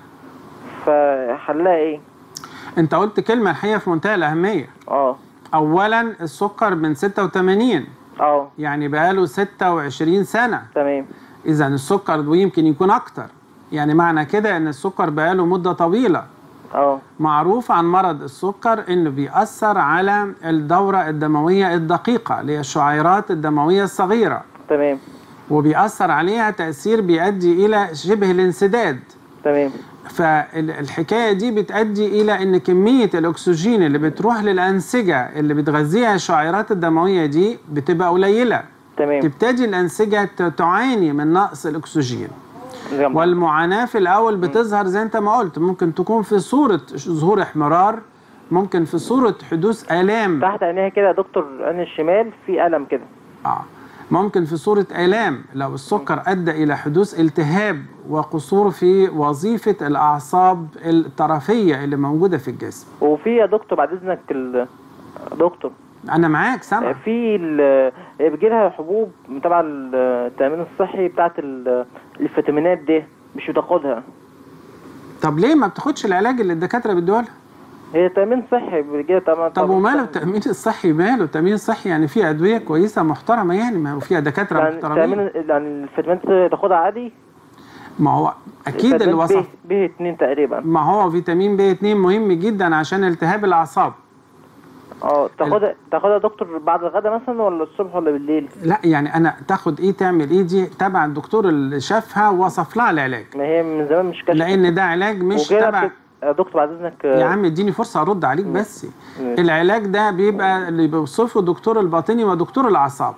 فحلها ايه؟ انت قلت كلمة الحقيقة في منتهى الأهمية. اولا السكر من 86. يعني بقاله 26 سنة. تمام. اذا السكر ويمكن يكون اكتر، يعني معنى كده ان السكر بقاله مدة طويلة. معروف عن مرض السكر انه بيأثر على الدورة الدموية الدقيقة اللي هي الشعيرات الدموية الصغيرة. تمام. وبيأثر عليها تأثير بيؤدي إلى شبه الانسداد. تمام. فالحكاية دي بتؤدي إلى أن كمية الأكسجين اللي بتروح للأنسجة اللي بتغذيها الشعيرات الدموية دي بتبقى قليلة. تمام. تبتدي الأنسجة تعاني من نقص الأكسجين. والمعاناة في الأول بتظهر زي أنت ما قلت، ممكن تكون في صورة ظهور احمرار، ممكن في صورة حدوث آلام تحت عينيها كده يا دكتور، عين الشمال في ألم كده. ممكن في صورة آلام لو السكر أدى إلى حدوث التهاب وقصور في وظيفة الأعصاب الطرفية اللي موجودة في الجسم. وفي يا دكتور بعد إذنك دكتور أنا معاك سامع. في بيجي لها حبوب تبع التأمين الصحي بتاعت الفيتامينات دي مش بتاخدها. طب ليه ما بتاخدش العلاج اللي الدكاترة بيدوها لها؟ هي تأمين صحي بيجي لها طبعا. طب وماله التأمين الصحي؟ ماله التأمين الصحي؟ يعني في أدوية كويسة محترمة، يعني ما هو فيها دكاترة يعني محترمين. يعني الفيتامينات تاخدها عادي؟ ما هو أكيد اللي وصف B2 تقريبا. ما هو فيتامين B2 مهم جدا عشان التهاب الأعصاب. تاخدها دكتور بعد الغداء مثلا ولا الصبح ولا بالليل؟ لا يعني انا تاخد ايه تعمل ايه دي تبع الدكتور اللي شافها ووصف لها العلاج. ما هي من زمان مش كشف، لان ده علاج مش تبع. يا دكتور بعد اذنك يا عم اديني فرصه ارد عليك بس. العلاج ده بيبقى اللي بيوصفه دكتور الباطني ودكتور الاعصاب.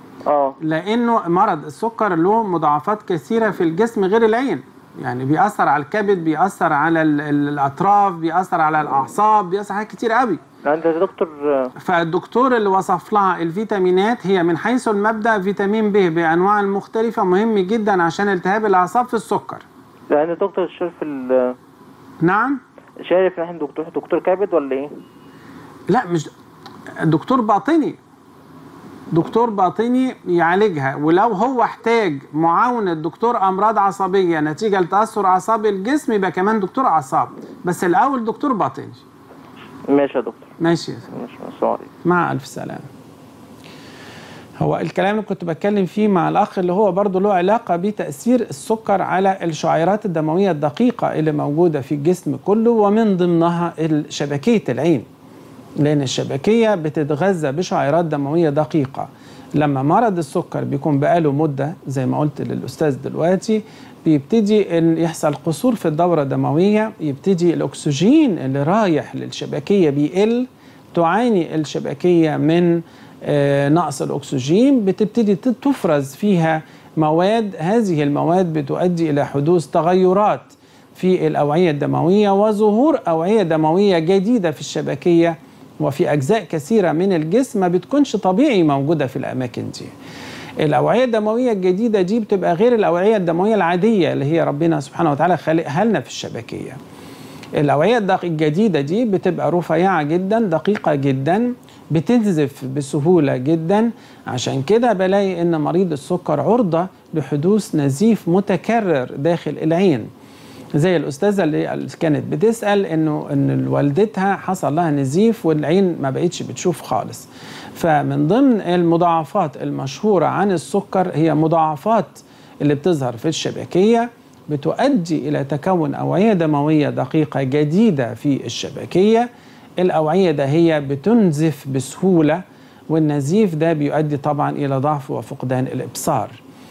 لانه مرض السكر له مضاعفات كثيره في الجسم غير العين، يعني بيأثر على الكبد، بيأثر على الاطراف، بيأثر على الاعصاب، بيأثر على حاجات كتير قوي. انت يا دكتور فالدكتور اللي وصف لها الفيتامينات هي من حيث المبدأ فيتامين ب بانواع المختلفه مهم جدا عشان التهاب الاعصاب في السكر. يعني يا دكتور شايف نعم شايف نحن دكتور كبد ولا ايه؟ لا مش دكتور باطني، دكتور باطني يعالجها، ولو هو احتاج معاونة دكتور أمراض عصبية نتيجة لتأثر أعصاب الجسم يبقى كمان دكتور أعصاب، بس الأول دكتور باطني. ماشي يا دكتور. ماشي ماشي. مع ألف سلامة. هو الكلام اللي كنت بتكلم فيه مع الأخ اللي هو برضه له علاقة بتأثير السكر على الشعيرات الدموية الدقيقة اللي موجودة في الجسم كله، ومن ضمنها شبكية العين، لأن الشبكية بتتغذى بشعيرات دموية دقيقة. لما مرض السكر بيكون بقاله مدة زي ما قلت للأستاذ دلوقتي، بيبتدي إن يحصل قصور في الدورة الدموية، يبتدي الأكسجين اللي رايح للشبكية بيقل، تعاني الشبكية من نقص الأكسجين، بتبتدي تفرز فيها مواد، هذه المواد بتؤدي إلى حدوث تغيرات في الأوعية الدموية وظهور أوعية دموية جديدة في الشبكية وفي أجزاء كثيرة من الجسم ما بتكونش طبيعي موجودة في الأماكن دي. الأوعية الدموية الجديدة دي بتبقى غير الأوعية الدموية العادية اللي هي ربنا سبحانه وتعالى خلقها لنا في الشبكية. الأوعية الجديدة دي بتبقى رفيعة جدا، دقيقة جدا، بتنزف بسهولة جدا. عشان كده بلاقي إن مريض السكر عرضة لحدوث نزيف متكرر داخل العين. زي الأستاذة اللي كانت بتسأل إن والدتها حصل لها نزيف والعين ما بقتش بتشوف خالص. فمن ضمن المضاعفات المشهورة عن السكر هي مضاعفات اللي بتظهر في الشبكية، بتؤدي إلى تكون أوعية دموية دقيقة جديدة في الشبكية. الأوعية ده هي بتنزف بسهولة، والنزيف ده بيؤدي طبعا إلى ضعف وفقدان الإبصار.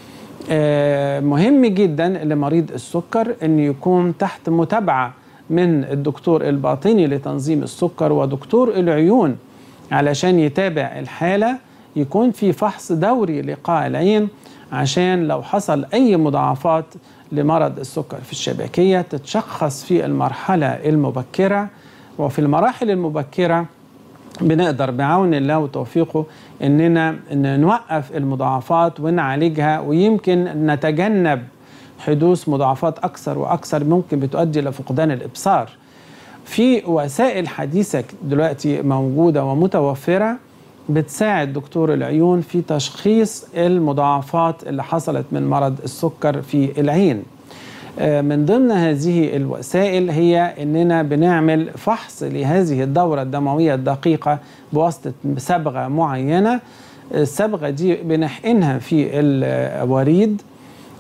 مهم جدا لمريض السكر أن يكون تحت متابعة من الدكتور الباطني لتنظيم السكر ودكتور العيون علشان يتابع الحالة، يكون في فحص دوري لقاع العين عشان لو حصل أي مضاعفات لمرض السكر في الشبكية تتشخص في المرحلة المبكرة. وفي المراحل المبكرة بنقدر بعون الله وتوفيقه إننا نوقف المضاعفات ونعالجها، ويمكن نتجنب حدوث مضاعفات أكثر وأكثر ممكن بتؤدي إلى فقدان الإبصار. في وسائل حديثة دلوقتي موجودة ومتوفرة بتساعد دكتور العيون في تشخيص المضاعفات اللي حصلت من مرض السكر في العين. من ضمن هذه الوسائل هي أننا بنعمل فحص لهذه الدورة الدموية الدقيقة بواسطة صبغة معينة. الصبغة دي بنحقنها في الوريد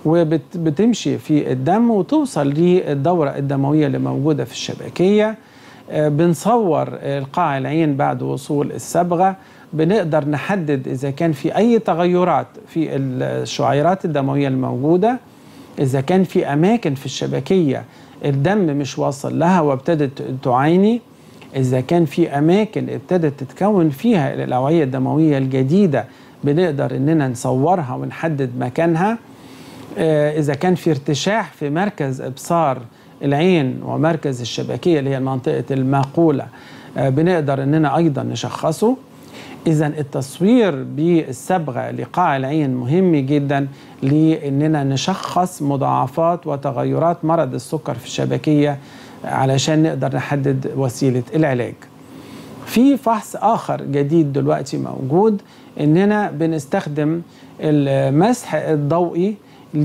وبتمشي في الدم وتوصل للدورة الدموية اللي موجودة في الشبكية. بنصور القاع العين بعد وصول الصبغة، بنقدر نحدد إذا كان في أي تغيرات في الشعيرات الدموية الموجودة، إذا كان في أماكن في الشبكية الدم مش واصل لها وابتدت تعاني، إذا كان في أماكن ابتدت تتكون فيها الأوعية الدموية الجديدة بنقدر إننا نصورها ونحدد مكانها. إذا كان في ارتشاح في مركز إبصار العين ومركز الشبكية اللي هي منطقة الماقولة بنقدر إننا أيضا نشخصه. إذا التصوير بالصبغة لقاع العين مهم جدا لأننا نشخص مضاعفات وتغيرات مرض السكر في الشبكية علشان نقدر نحدد وسيلة العلاج. في فحص آخر جديد دلوقتي موجود، إننا بنستخدم المسح الضوئي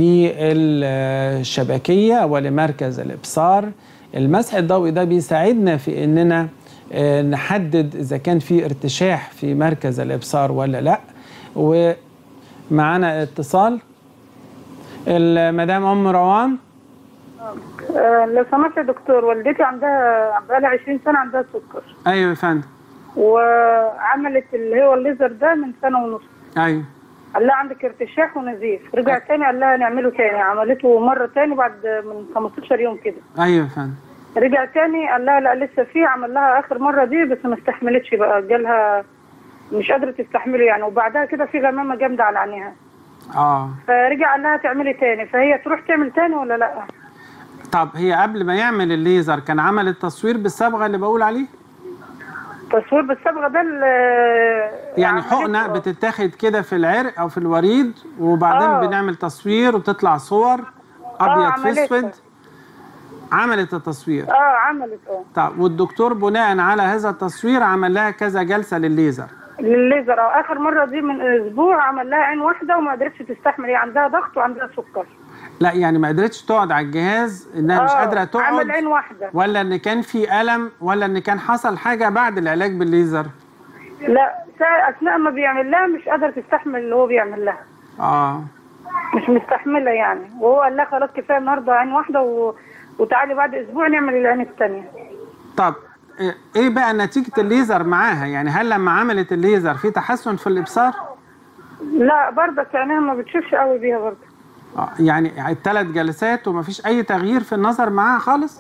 للشبكية ولمركز الإبصار. المسح الضوئي ده بيساعدنا في إننا نحدد إذا كان في ارتشاح في مركز الإبصار ولا لا. ومعنا اتصال المدام أم روان. لو سمحت يا دكتور، والدتي عندها بقالها 20 سنة عندها سكر. أيوة يا فندم. وعملت اللي هو الليزر ده من سنة ونص. أيوة. قال لها عندك ارتشاح ونزيف، رجع تاني قال لها نعمله تاني، عملته مرة تاني بعد من 15 يوم كده. أيوة يا فندم. رجع تاني قال لها لا لسه فيه، عمل لها آخر مرة دي بس ما استحملتش بقى، جالها مش قادرة تستحمله يعني، وبعدها كده في غمامة جامدة على عينيها. فرجع قال لها تعملي تاني، فهي تروح تعمل تاني ولا لا؟ طب هي قبل ما يعمل الليزر كان عمل التصوير بالصبغة اللي بقول عليه؟ تصوير بالصبغة ده يعني حقنة بتتاخد كده في العرق أو في الوريد وبعدين بنعمل تصوير وبتطلع صور أبيض في أسود. عملت التصوير؟ عملت. طب والدكتور بناء على هذا التصوير عمل لها كذا جلسة للليزر؟ آخر مرة دي من أسبوع عمل لها عين واحدة وما قدرتش تستحمل، هي عندها ضغط وعندها سكر. لا يعني ما قدرتش تقعد على الجهاز، انها مش قادره تقعد، عمل عين واحده، ولا ان كان في الم، ولا ان كان حصل حاجه بعد العلاج بالليزر؟ لا اثناء ما بيعمل لها مش قادره تستحمل اللي هو بيعمل لها. مش مستحمله يعني، وهو قال لها خلاص كفايه النهارده عين واحده وتعالي بعد اسبوع نعمل العين الثانيه. طب ايه بقى نتيجه الليزر معاها؟ يعني هل لما عملت الليزر في تحسن في الابصار؟ لا برضك عينيها ما بتشوفش قوي بيها برضك. يعني الثلاث جلسات ومفيش اي تغيير في النظر معاها خالص؟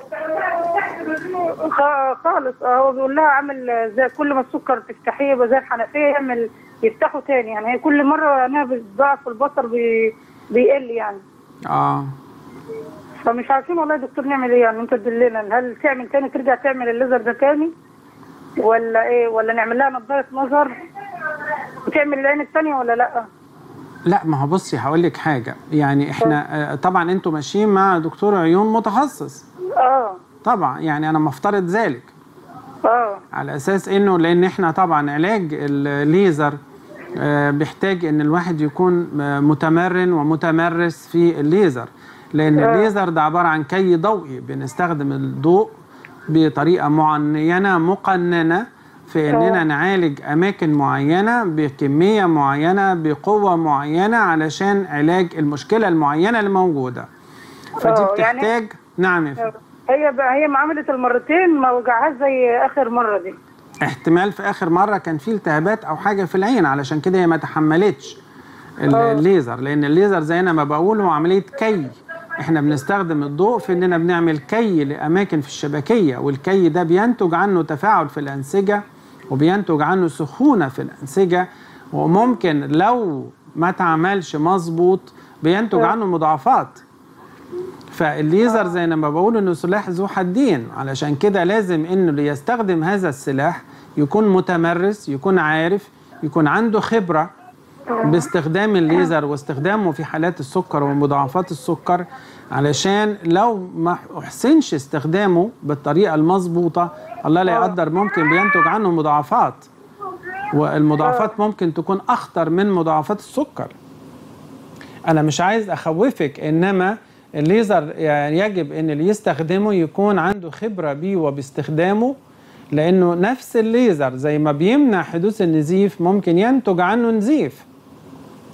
خالص. هو بيقول لها عامل زي كل ما السكر تفتحيه يبقى زي الحنفيه يفتحوا تاني، يعني هي كل مره عينيها بتضعف البصر بيقل يعني. فمش عارفين والله يا دكتور نعمل ايه يعني، انت تدلنا هل تعمل تاني ترجع تعمل الليزر ده تاني ولا ايه، ولا نعمل لها نظاره نظر وتعمل العين الثانيه ولا لا؟ لا ما هو بصي هقول لك حاجه، يعني احنا طبعا انتوا ماشيين مع دكتور عيون متخصص. طبعا يعني انا مفترض ذلك. على اساس انه لان احنا طبعا علاج الليزر بيحتاج ان الواحد يكون متمرن ومتمرس في الليزر، لان الليزر ده عباره عن كي ضوئي، بنستخدم الضوء بطريقه معينه مقننه في اننا نعالج اماكن معينه بكميه معينه بقوه معينه علشان علاج المشكله المعينه اللي موجوده. فدي بتحتاج يعني نعم يا فندم. هي ما عملت المرتين ما وجعهاش زي اخر مره دي. احتمال في اخر مره كان في التهابات او حاجه في العين، علشان كده هي ما تحملتش الليزر، لان الليزر زي ما بقول هو عمليه كي. احنا بنستخدم الضوء في اننا بنعمل كي لاماكن في الشبكيه، والكي ده بينتج عنه تفاعل في الانسجه وبينتج عنه سخونه في الانسجه، وممكن لو ما تعملش مظبوط بينتج عنه مضاعفات. فالليزر زي ما بقول انه سلاح ذو حدين، علشان كده لازم انه اللي يستخدم هذا السلاح يكون متمرس، يكون عارف، يكون عنده خبره باستخدام الليزر واستخدامه في حالات السكر ومضاعفات السكر، علشان لو ما احسنش استخدامه بالطريقه المظبوطه الله لا يقدر ممكن بينتج عنه مضاعفات، والمضاعفات ممكن تكون اخطر من مضاعفات السكر. انا مش عايز اخوفك، انما الليزر يعني يجب ان اللي يستخدمه يكون عنده خبره بيه وباستخدامه، لانه نفس الليزر زي ما بيمنع حدوث النزيف ممكن ينتج عنه نزيف.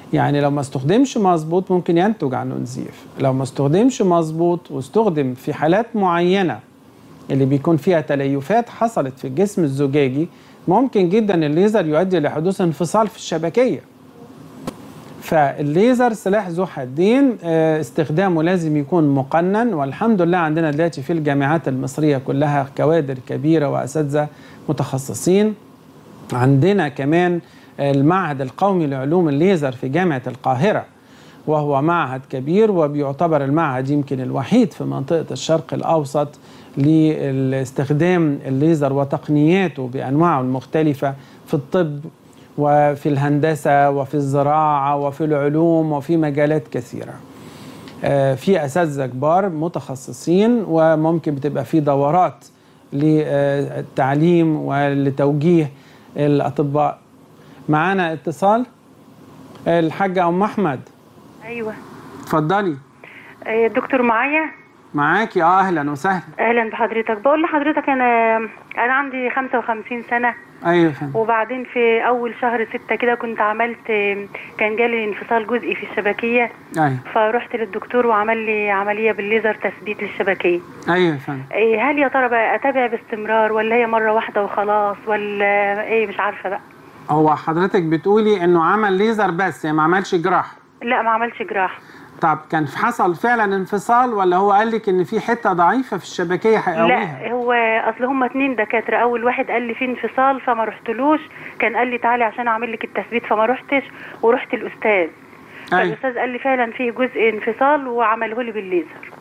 يعني لو ما استخدمش مظبوط ممكن ينتج عنه نزيف. لو ما استخدمش مظبوط واستخدم في حالات معينة اللي بيكون فيها تليفات حصلت في الجسم الزجاجي، ممكن جدا الليزر يؤدي لحدوث انفصال في الشبكية. فالليزر سلاح ذو حدين، استخدامه لازم يكون مقنن، والحمد لله عندنا دلوقتي في الجامعات المصرية كلها كوادر كبيرة وأساتذة متخصصين. عندنا كمان المعهد القومي لعلوم الليزر في جامعة القاهرة، وهو معهد كبير وبيعتبر المعهد يمكن الوحيد في منطقة الشرق الأوسط لاستخدام الليزر وتقنياته بأنواعه المختلفة في الطب وفي الهندسة وفي الزراعة وفي العلوم وفي مجالات كثيرة. في أساتذة كبار متخصصين، وممكن بتبقى في دورات للتعليم ولتوجيه الأطباء. معانا اتصال، الحاجة أم أحمد. أيوة اتفضلي. دكتور معايا؟ معاكي. أهلا وسهلا. أهلا بحضرتك. بقول لحضرتك أنا عندي 55 سنة. أيوة فهم. وبعدين في أول شهر 6 كده كنت عملت، كان جالي انفصال جزئي في الشبكية. أيوة. فرحت للدكتور وعمل لي عملية بالليزر تثبيت للشبكية. أيوة فهم. هل يا ترى بقى أتابع باستمرار ولا هي مرة واحدة وخلاص ولا إيه؟ مش عارفة بقى. هو حضرتك بتقولي إنه عمل ليزر بس، يعني ما عملش جراح؟ لا ما عملش جراح. طب كان حصل فعلا انفصال ولا هو قال لك ان في حته ضعيفه في الشبكيه هيقويها؟ لا هو اصل هم 2 دكاتره، اول واحد قال لي في انفصال فما رحتلوش، كان قال لي تعالي عشان اعمل لك التثبيت فما رحتش، ورحت الاستاذ. فالاستاذ قال لي فعلا فيه جزء انفصال وعمله لي بالليزر.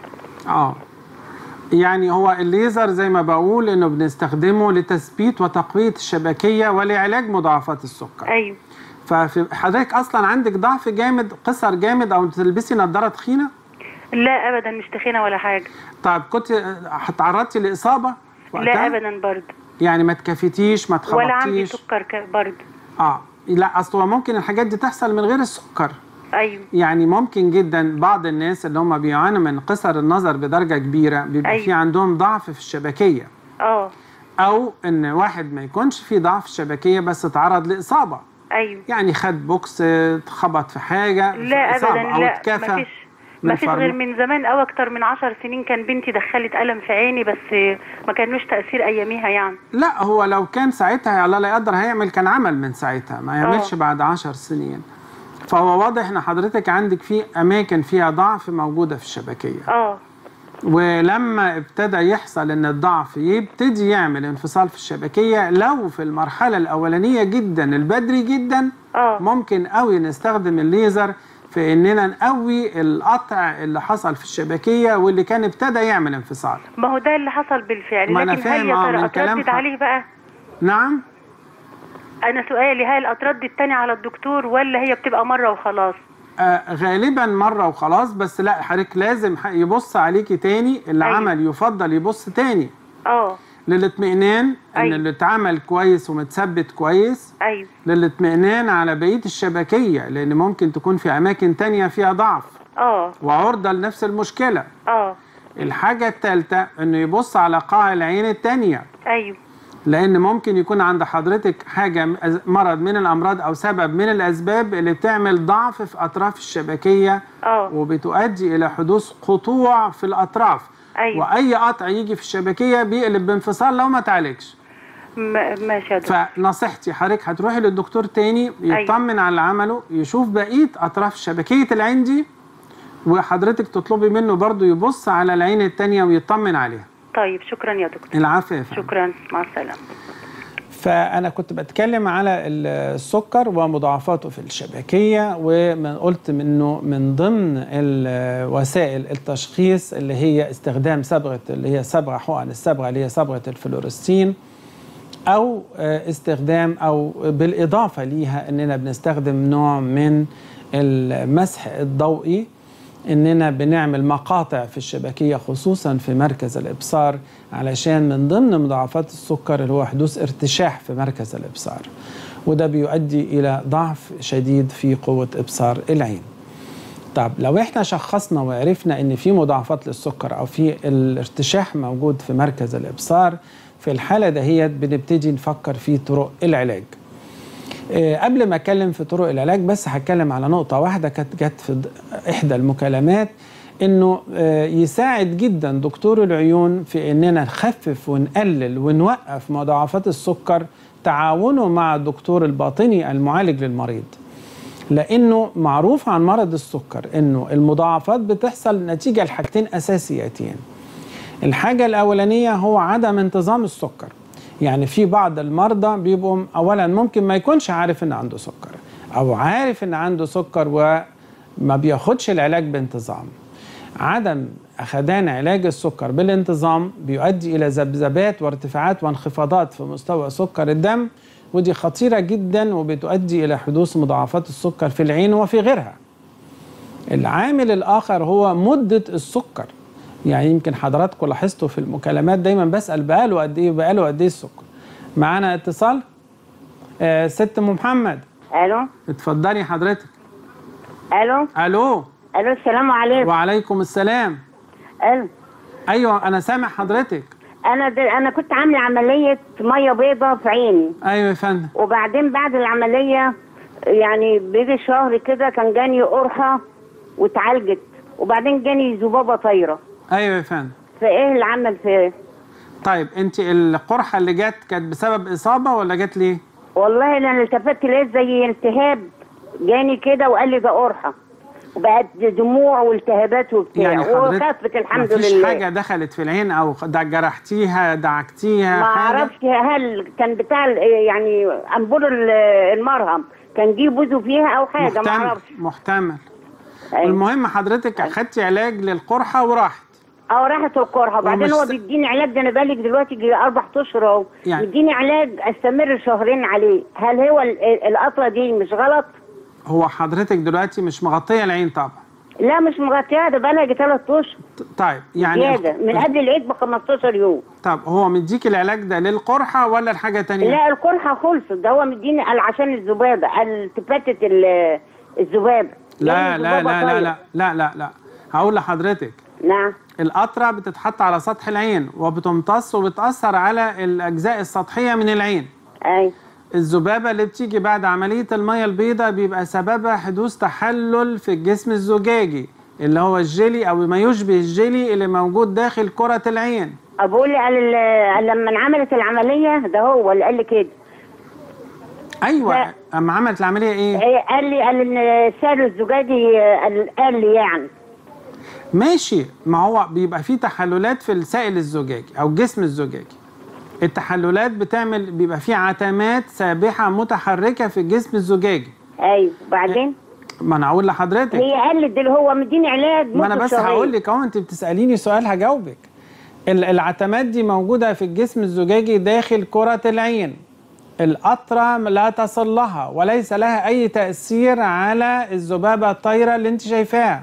يعني هو الليزر زي ما بقول انه بنستخدمه لتثبيت وتقويه الشبكيه ولعلاج مضاعفات السكر. ايوه. فحضرتك اصلا عندك ضعف جامد، قصر جامد، او تلبسي نظاره تخينه؟ لا ابدا مش تخينه ولا حاجه. طب كنت تعرضتي لاصابه وقتها؟ لا ابدا برضه. يعني ما تكفتيش، ما تخبطتيش؟ ولا عندي سكر برضه. لا اصل هو ممكن الحاجات دي تحصل من غير السكر. ايوه. يعني ممكن جدا بعض الناس اللي هم بيعانوا من قصر النظر بدرجه كبيره بيبقى أيوة. في عندهم ضعف في الشبكيه. او ان واحد ما يكونش في ضعف الشبكيه بس اتعرض لاصابه. ايوه. يعني خد بوكس، اتخبط في حاجه، لا ابدا، أو لا اتكفى. مفيش غير من زمان او اكتر من 10 سنين كان بنتي دخلت قلم في عيني، بس ما كانوش تاثير اياميها يعني. لا هو لو كان ساعتها الله لا يقدر هيعمل، كان عمل من ساعتها، ما يعملش بعد 10 سنين. فهو واضح ان حضرتك عندك في اماكن فيها ضعف موجوده في الشبكيه. ولما ابتدى يحصل ان الضعف يبتدي يعمل انفصال في الشبكيه، لو في المرحله الاولانيه جدا البدري جدا ممكن قوي نستخدم الليزر في اننا نقوي القطع اللي حصل في الشبكيه واللي كان ابتدى يعمل انفصال. ما هو ده اللي حصل بالفعل، لكن هل يا ترى اتردد عليه بقى؟ نعم. انا سؤالي هل اتردد تاني على الدكتور ولا هي بتبقى مره وخلاص؟ غالبا مره وخلاص، بس لا حضرتك لازم يبص عليكي تاني، اللي عمل يفضل يبص تاني للاطمئنان ان اللي اتعمل كويس ومتثبت كويس. ايوه. للاطمئنان على بقيه الشبكيه، لان ممكن تكون في اماكن تانية فيها ضعف وعرضه لنفس المشكله. الحاجه الثالثه انه يبص على قاع العين الثانيه. ايوه. لان ممكن يكون عند حضرتك حاجه، مرض من الامراض او سبب من الاسباب اللي بتعمل ضعف في اطراف الشبكيه وبتؤدي الى حدوث قطوع في الاطراف. أيوة. واي قطع يجي في الشبكيه بيقلب بانفصال لو ما اتعالجش. ماشي يا دكتور. فنصيحتي حضرتك هتروحي للدكتور تاني يطمن على اللي عمله، يشوف بقيه اطراف شبكيه العين دي، وحضرتك تطلبي منه برضو يبص على العين التانيه ويطمن عليها. طيب شكرا يا دكتور. العفو يا فندم. شكرا، مع السلامه. فأنا كنت بتكلم على السكر ومضاعفاته في الشبكية، وقلت منه من ضمن وسائل التشخيص اللي هي استخدام صبغة، اللي هي صبغة حقن الصبغة اللي هي صبغة الفلورستين، أو استخدام أو بالإضافة ليها إننا بنستخدم نوع من المسح الضوئي، إننا بنعمل مقاطع في الشبكية خصوصا في مركز الإبصار، علشان من ضمن مضاعفات السكر اللي هو حدوث ارتشاح في مركز الإبصار، وده بيؤدي إلى ضعف شديد في قوة إبصار العين. طب لو احنا شخصنا وعرفنا إن في مضاعفات للسكر أو في الارتشاح موجود في مركز الإبصار، في الحالة دهيت بنبتدي نفكر في طرق العلاج. قبل ما اتكلم في طرق العلاج بس هتكلم على نقطة واحدة كانت جت في إحدى المكالمات، إنه يساعد جدا دكتور العيون في إننا نخفف ونقلل ونوقف مضاعفات السكر تعاونه مع الدكتور الباطني المعالج للمريض. لأنه معروف عن مرض السكر إنه المضاعفات بتحصل نتيجة لحاجتين أساسيتين. الحاجة الأولانية هو عدم انتظام السكر. يعني في بعض المرضى بيبقوا أولا ممكن ما يكونش عارف إن عنده سكر، أو عارف إن عنده سكر وما بياخدش العلاج بانتظام. عدم أخدان علاج السكر بالانتظام بيؤدي إلى ذبذبات وارتفاعات وانخفاضات في مستوى سكر الدم، ودي خطيرة جدا وبتؤدي إلى حدوث مضاعفات السكر في العين وفي غيرها. العامل الآخر هو مدة السكر. يعني يمكن حضراتكم لاحظتوا في المكالمات دايما بسأل بقاله قد إيه السكر. معانا اتصال. ست أم محمد. الو، اتفضلي حضرتك. الو الو الو، السلام عليكم. وعليكم السلام. الو، ايوه انا سامع حضرتك. انا كنت عامله عمليه ميه بيضاء في عيني. ايوه يا فندم. وبعدين بعد العمليه يعني بيجي شهر كده كان جاني قرحه واتعالجت، وبعدين جاني ذبابه طايره. ايوه يا فندم. فايه اللي عمل في ايه؟ طيب انت القرحه اللي جت كانت بسبب اصابه ولا جت ليه؟ والله انا التفت لقيت زي التهاب جاني كده وقال لي ده قرحه، وبقت دموع والتهابات وبتاع، يعني وخفت الحمد لله. مفيش حاجه دخلت في العين او جرحتيها دعكتيها؟ ما اعرفش هل كان بتاع يعني انبور المرهم كان جه بوزه فيها او حاجه، ما اعرفش. محتمل. المهم حضرتك اخدتي علاج للقرحه وراحت. راحت القرحه، وبعدين هو بيديني علاج، ده انا بقالي دلوقتي 4 اشهر اهو يعني بيديني علاج استمر شهرين عليه. هل هو القطره دي مش غلط؟ هو حضرتك دلوقتي مش مغطيه العين طبعا؟ لا مش مغطيها، ده بقالها 3 اشهر. طيب يعني زياده من قبل العيد ب 15 يوم. طب هو مديك العلاج ده للقرحه ولا الحاجه تانية؟ لا القرحه خلصت، ده هو مديني عشان الذبابه، التفتت الذبابه. لا لا لا لا لا لا لا لا، هقول لحضرتك. نعم. القطره بتتحط على سطح العين وبتمتص وبتاثر على الاجزاء السطحيه من العين. اي. الذبابه اللي بتيجي بعد عمليه الميه البيضاء بيبقى سببها حدوث تحلل في الجسم الزجاجي اللي هو الجيلي او ما يشبه الجيلي اللي موجود داخل كره العين. بقول لما انعملت العمليه ده هو اللي قال لي كده. ايوه اما عملت العمليه ايه؟ قال ان السائل الزجاجي قال لي يعني. ماشي، ما هو بيبقى فيه تحللات في السائل الزجاجي او الجسم الزجاجي. التحللات بيبقى فيه عتمات سابحه متحركه في الجسم الزجاجي. ايوه وبعدين؟ ما انا اقول لحضرتك. هي قالت اللي هو مديني علاج. ما انا بس هقول لك اهو، انت بتساليني سؤال هجاوبك. العتمات دي موجوده في الجسم الزجاجي داخل كره العين. القطره لا تصل لها وليس لها اي تاثير على الذبابه الطايره اللي انت شايفاها.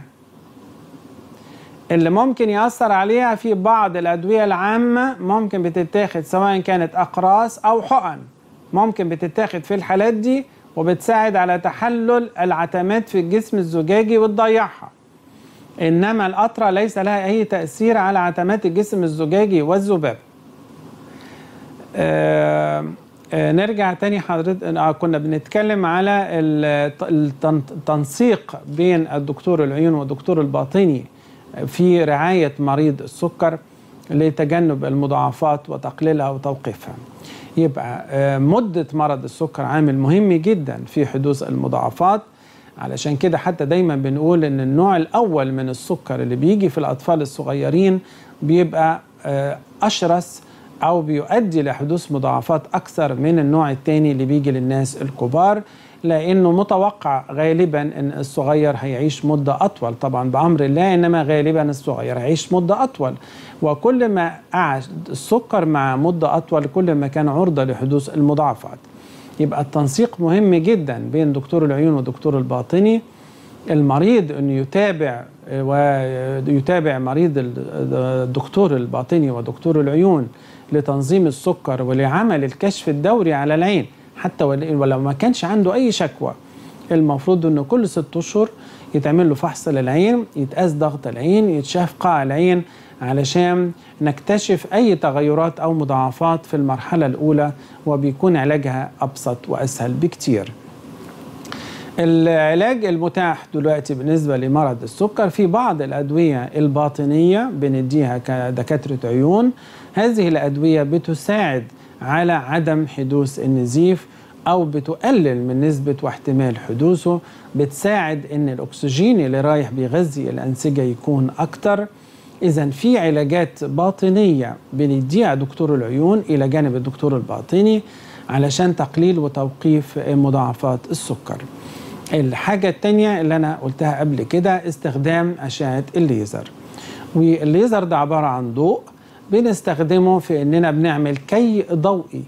اللي ممكن يأثر عليها في بعض الأدوية العامة ممكن بتتاخد، سواء كانت أقراص أو حقن، ممكن بتتاخد في الحالات دي وبتساعد على تحلل العتمات في الجسم الزجاجي وتضيعها. إنما القطرة ليس لها أي تأثير على عتمات الجسم الزجاجي والذباب. نرجع تاني حضرتك، كنا بنتكلم على التنسيق بين الدكتور العيون والدكتور الباطني في رعاية مريض السكر لتجنب المضاعفات وتقليلها وتوقيفها. يبقى مدة مرض السكر عامل مهم جدا في حدوث المضاعفات. علشان كده حتى دايما بنقول ان النوع الاول من السكر اللي بيجي في الاطفال الصغيرين بيبقى اشرس او بيؤدي لحدوث مضاعفات اكثر من النوع الثاني اللي بيجي للناس الكبار، لانه متوقع غالبا ان الصغير هيعيش مده اطول، طبعا بامر الله، انما غالبا الصغير هيعيش مده اطول. وكل ما عاش السكر مع مده اطول كل ما كان عرضه لحدوث المضاعفات. يبقى التنسيق مهم جدا بين دكتور العيون ودكتور الباطني. المريض انه يتابع مريض الدكتور الباطني ودكتور العيون لتنظيم السكر ولعمل الكشف الدوري على العين، حتى ولو ما كانش عنده اي شكوى. المفروض انه كل 6 اشهر يتعمل له فحص للعين، يتقاس ضغط العين، يتشاف قاع العين علشان نكتشف أي تغيرات أو مضاعفات في المرحلة الأولى، وبيكون علاجها أبسط وأسهل بكتير. العلاج المتاح دلوقتي بالنسبة لمرض السكر في بعض الأدوية الباطنية بنديها كدكاترة عيون. هذه الأدوية بتساعد على عدم حدوث النزيف أو بتقلل من نسبة واحتمال حدوثه، بتساعد إن الأكسجين اللي رايح بيغذي الأنسجة يكون أكتر. إذن في علاجات باطنية بنديها دكتور العيون إلى جانب الدكتور الباطني علشان تقليل وتوقيف مضاعفات السكر. الحاجة التانية اللي أنا قلتها قبل كده استخدام أشعة الليزر. والليزر ده عبارة عن ضوء بنستخدمه في إننا بنعمل كي ضوئي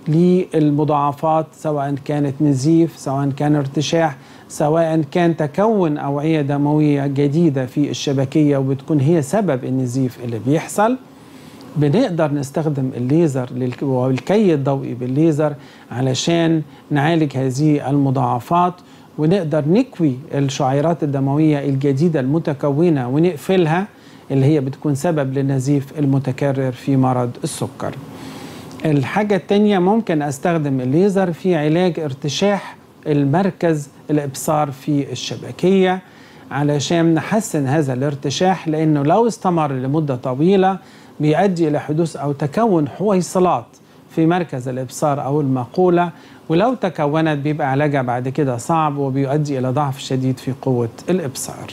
للمضاعفات، سواء كانت نزيف، سواء كان ارتشاح، سواء كان تكون أوعية دموية جديدة في الشبكية وبتكون هي سبب النزيف اللي بيحصل. بنقدر نستخدم الليزر والكي الضوئي بالليزر علشان نعالج هذه المضاعفات، ونقدر نكوي الشعيرات الدموية الجديدة المتكونة ونقفلها، اللي هي بتكون سبب للنزيف المتكرر في مرض السكر. الحاجة التانية ممكن أستخدم الليزر في علاج ارتشاح المركز الإبصار في الشبكية علشان نحسن هذا الارتشاح، لأنه لو استمر لمدة طويلة بيؤدي إلى حدوث أو تكون حويصلات في مركز الإبصار أو المقولة، ولو تكونت بيبقى علاجها بعد كده صعب وبيؤدي إلى ضعف شديد في قوة الإبصار.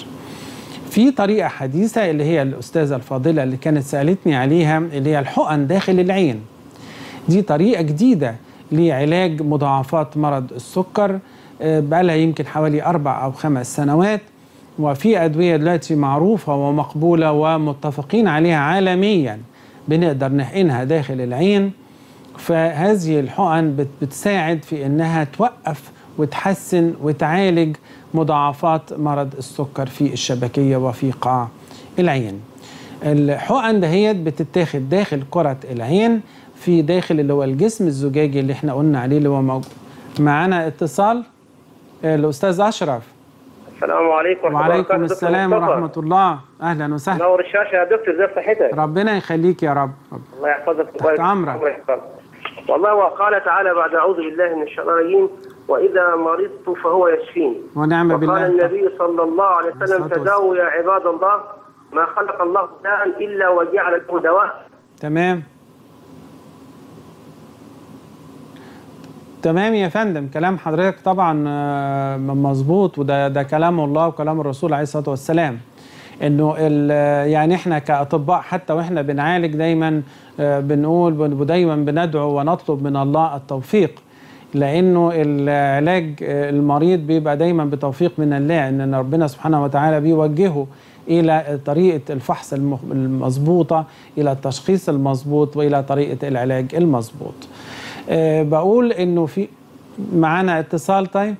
في طريقة حديثة اللي هي الأستاذة الفاضلة اللي كانت سألتني عليها، اللي هي الحقن داخل العين. دي طريقة جديدة لعلاج مضاعفات مرض السكر، بقالها يمكن حوالي 4 أو 5 سنوات، وفي أدوية دلوقتي معروفة ومقبولة ومتفقين عليها عالميا بنقدر نحقنها داخل العين. فهذه الحقن بتساعد في إنها توقف وتحسن وتعالج مضاعفات مرض السكر في الشبكية وفي قاع العين. الحقن دهيت بتتاخد داخل كرة العين في داخل اللي هو الجسم الزجاجي اللي احنا قلنا عليه اللي هو موجود. معانا اتصال الأستاذ أشرف. السلام عليكم. وعليكم السلام ورحمة الله. أهلا وسهلا. نور الشاشة يا دكتور، ازي صحتك؟ ربنا يخليك يا رب. الله يحفظك. تحت أمرك. والله وقال تعالى بعد أعوذ بالله من الشيطان الرجيم: وإذا مرضت فهو يشفين. ونعم بالله. وقال النبي صلى الله عليه وسلم: تداووا يا عباد الله، ما خلق الله داء إلا وجعل له دواء. تمام تمام يا فندم، كلام حضرتك طبعا مظبوط، وده كلام الله وكلام الرسول عليه الصلاة والسلام. انه يعني احنا كاطباء حتى واحنا بنعالج دايما بنقول دايما بندعو ونطلب من الله التوفيق، لانه العلاج المريض بيبقى دايما بتوفيق من الله، ان ربنا سبحانه وتعالى بيوجهه الى طريقه الفحص المظبوطه، الى التشخيص المظبوط، والى طريقه العلاج المظبوط. بقول انه في معانا اتصال. طيب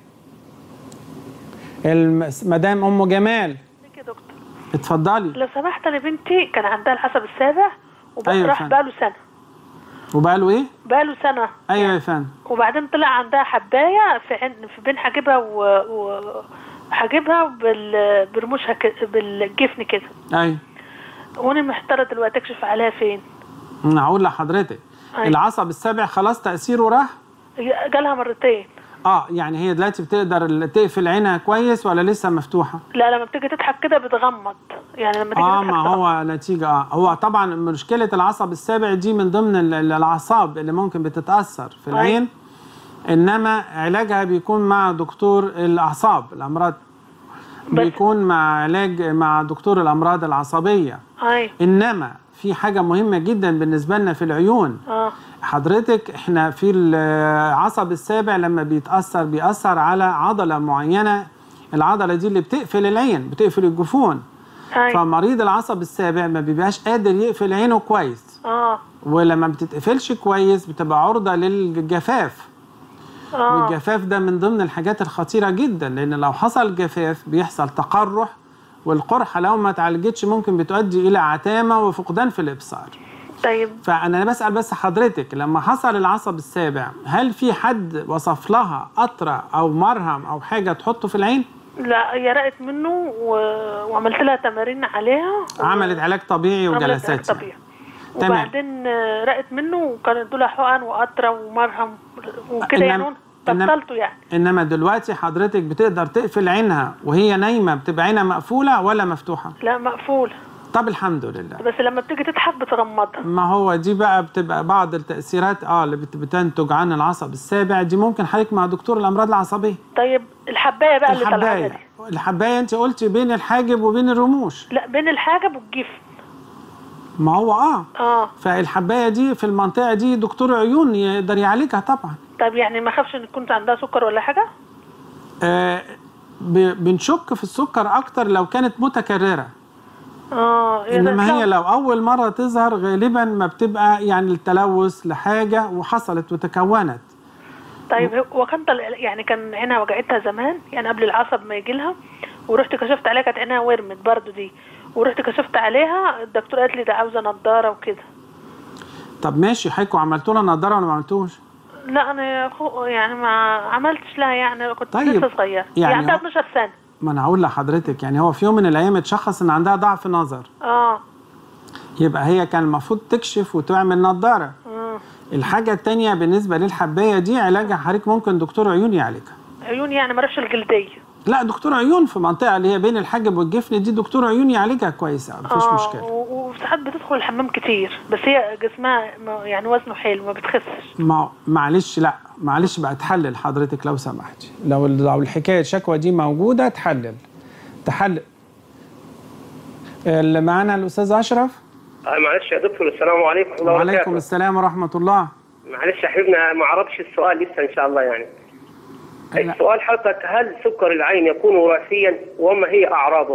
مدام ام جمال. يا دكتور اتفضلي. لو سمحت، انا بنتي كان عندها الحسب السابع وراح بقاله سنه. وبقاله ايه؟ بقاله سنه. ايوه يا فندم. وبعدين طلع عندها حبايه في بين حاجبها وحاجبها برموشها بالجفن كده. ايوه. وانا محتاره دلوقتي اكشف عليها فين؟ انا هقول لحضرتك. العصب السابع خلاص تأثيره راح؟ جالها مرتين. يعني هي دلوقتي بتقدر تقفل عينها كويس ولا لسه مفتوحة؟ لا، لما بتيجي تضحك كده بتغمض، يعني لما تيجي تضحك ما هو نتيجة هو طبعا مشكلة العصب السابع دي من ضمن الأعصاب اللي ممكن بتتأثر في العين. إنما علاجها بيكون مع دكتور الأعصاب، الأمراض بيكون مع علاج مع دكتور الأمراض العصبية. إنما في حاجة مهمة جدا بالنسبة لنا في العيون. حضرتك احنا في العصب السابع لما بيأثر على عضلة معينة، العضلة دي اللي بتقفل العين، بتقفل الجفون. فمريض العصب السابع ما بيبقاش قادر يقفل عينه كويس. ولما بتتقفلش كويس بتبقى عرضة للجفاف. والجفاف ده من ضمن الحاجات الخطيرة جدا، لأن لو حصل جفاف بيحصل تقرح، والقرحة لو ما اتعالجتش ممكن بتؤدي إلى عتامة وفقدان في الإبصار. طيب فأنا بسأل بس حضرتك، لما حصل العصب السابع هل في حد وصف لها قطرة أو مرهم أو حاجة تحطه في العين؟ لا هي رقت منه وعملت لها تمارين عليها. عملت علاج طبيعي وجلسات. عملت علاج طبيعي. وبعدين رقت منه وكانت لها حقن وقطره ومرهم وكده يعني بطلته يعني. انما دلوقتي حضرتك بتقدر تقفل عينها وهي نايمه بتبقى عينها مقفوله ولا مفتوحه؟ لا مقفوله. طب الحمد لله. بس لما بتيجي تضحك بتغمضها. ما هو دي بقى بتبقى بعض التأثيرات اللي بتنتج عن العصب السابع، دي ممكن حضرتك مع دكتور الأمراض العصبية. طيب الحباية بقى اللي طالعه دي. الحباية أنت قلتي بين الحاجب وبين الرموش. لا بين الحاجب والجفن. ما هو فالحباية دي في المنطقة دي دكتور عيون يقدر يعالجها طبعا. طب يعني ما اخافش ان كنت عندها سكر ولا حاجة؟ بنشك في السكر أكتر لو كانت متكررة. انما هي لو اول مره تظهر غالبا ما بتبقى يعني التلوث لحاجه وحصلت وتكونت. طيب هو كان يعني كان عينها وجعتها زمان يعني قبل العصب ما يجي لها، ورحت كشفت عليها كانت عينها ورمت برضو دي، ورحت كشفت عليها الدكتور قالت لي ده عاوزه نضاره وكده. طب ماشي حضرتك عملتوا لها نضاره ولا ما عملتوش؟ لا انا يعني ما عملتش لها يعني كنت لسه صغيره يعني عندها 12 سنه. ما انا هقول لحضرتك يعني هو في يوم من الايام اتشخص ان عندها ضعف نظر. يبقى هي كان المفروض تكشف وتعمل نظاره. الحاجه الثانيه بالنسبه للحبايه دي علاجها حضرتك ممكن دكتور عيون يعالجها. عيون يعني ما اروحش الجلديه؟ لا دكتور عيون في منطقه اللي هي بين الحاجب والجفن دي دكتور عيون يعالجها كويس قوي مفيش مشكله. وساعات بتدخل الحمام كتير بس هي جسمها يعني وزنه حلو ما بتخسش. معلش لا معلش بقى تحلل حضرتك لو سمحتي، لو الحكايه الشكوى دي موجوده تحلل. اللي معانا الاستاذ اشرف. معلش يا دكتور السلام عليكم ورحمه الله وبركاته. وعليكم السلام ورحمه الله. معلش يا حبيبنا ما عرضش السؤال لسه ان شاء الله يعني. السؤال حضرتك هل سكر العين يكون وراثيا وما هي اعراضه؟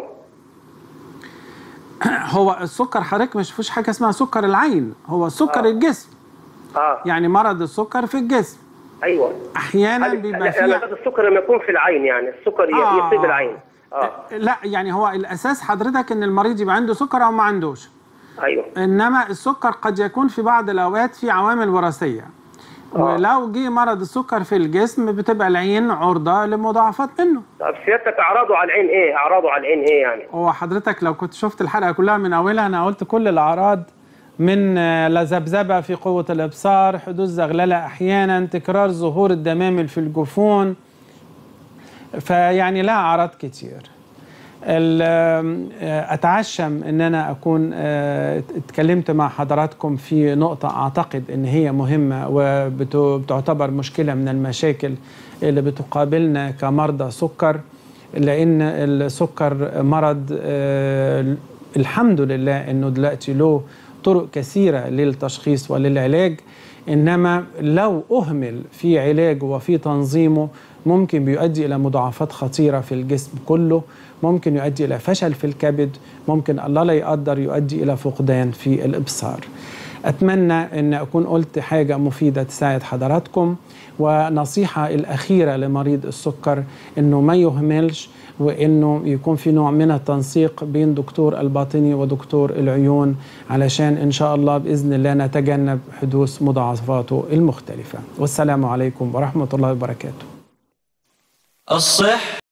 هو السكر حضرتك مش فيش حاجه اسمها سكر العين، هو سكر الجسم. يعني مرض السكر في الجسم. ايوه احيانا بيبقى فيه السكر لما يكون في العين يعني السكر يصيب العين. لا يعني هو الاساس حضرتك ان المريض يبقى عنده سكر او ما عندوش. ايوه. انما السكر قد يكون في بعض الاوقات في عوامل وراثيه. ولو جه مرض السكر في الجسم بتبقى العين عرضه لمضاعفات منه. طب سيادتك اعراضه على العين ايه؟ اعراضه على العين ايه يعني؟ هو حضرتك لو كنت شفت الحلقه كلها من اولها انا قلت كل الاعراض من لذبذبه في قوه الابصار، حدوث زغلله احيانا، تكرار ظهور الدمامل في الجفون. فيعني لها اعراض كتير. اتعشم ان انا اكون اتكلمت مع حضراتكم في نقطه اعتقد ان هي مهمه وبتعتبر مشكله من المشاكل اللي بتقابلنا كمرضى سكر، لان السكر مرض الحمد لله انه دلوقتي له طرق كثيره للتشخيص وللعلاج، انما لو اهمل في علاجه وفي تنظيمه ممكن بيؤدي إلى مضاعفات خطيرة في الجسم كله، ممكن يؤدي إلى فشل في الكبد، ممكن الله لا يقدر يؤدي إلى فقدان في الإبصار. أتمنى أن أكون قلت حاجة مفيدة تساعد حضراتكم. ونصيحة الأخيرة لمريض السكر أنه ما يهملش، وأنه يكون في نوع من التنسيق بين دكتور الباطني ودكتور العيون علشان إن شاء الله بإذن الله نتجنب حدوث مضاعفاته المختلفة. والسلام عليكم ورحمة الله وبركاته.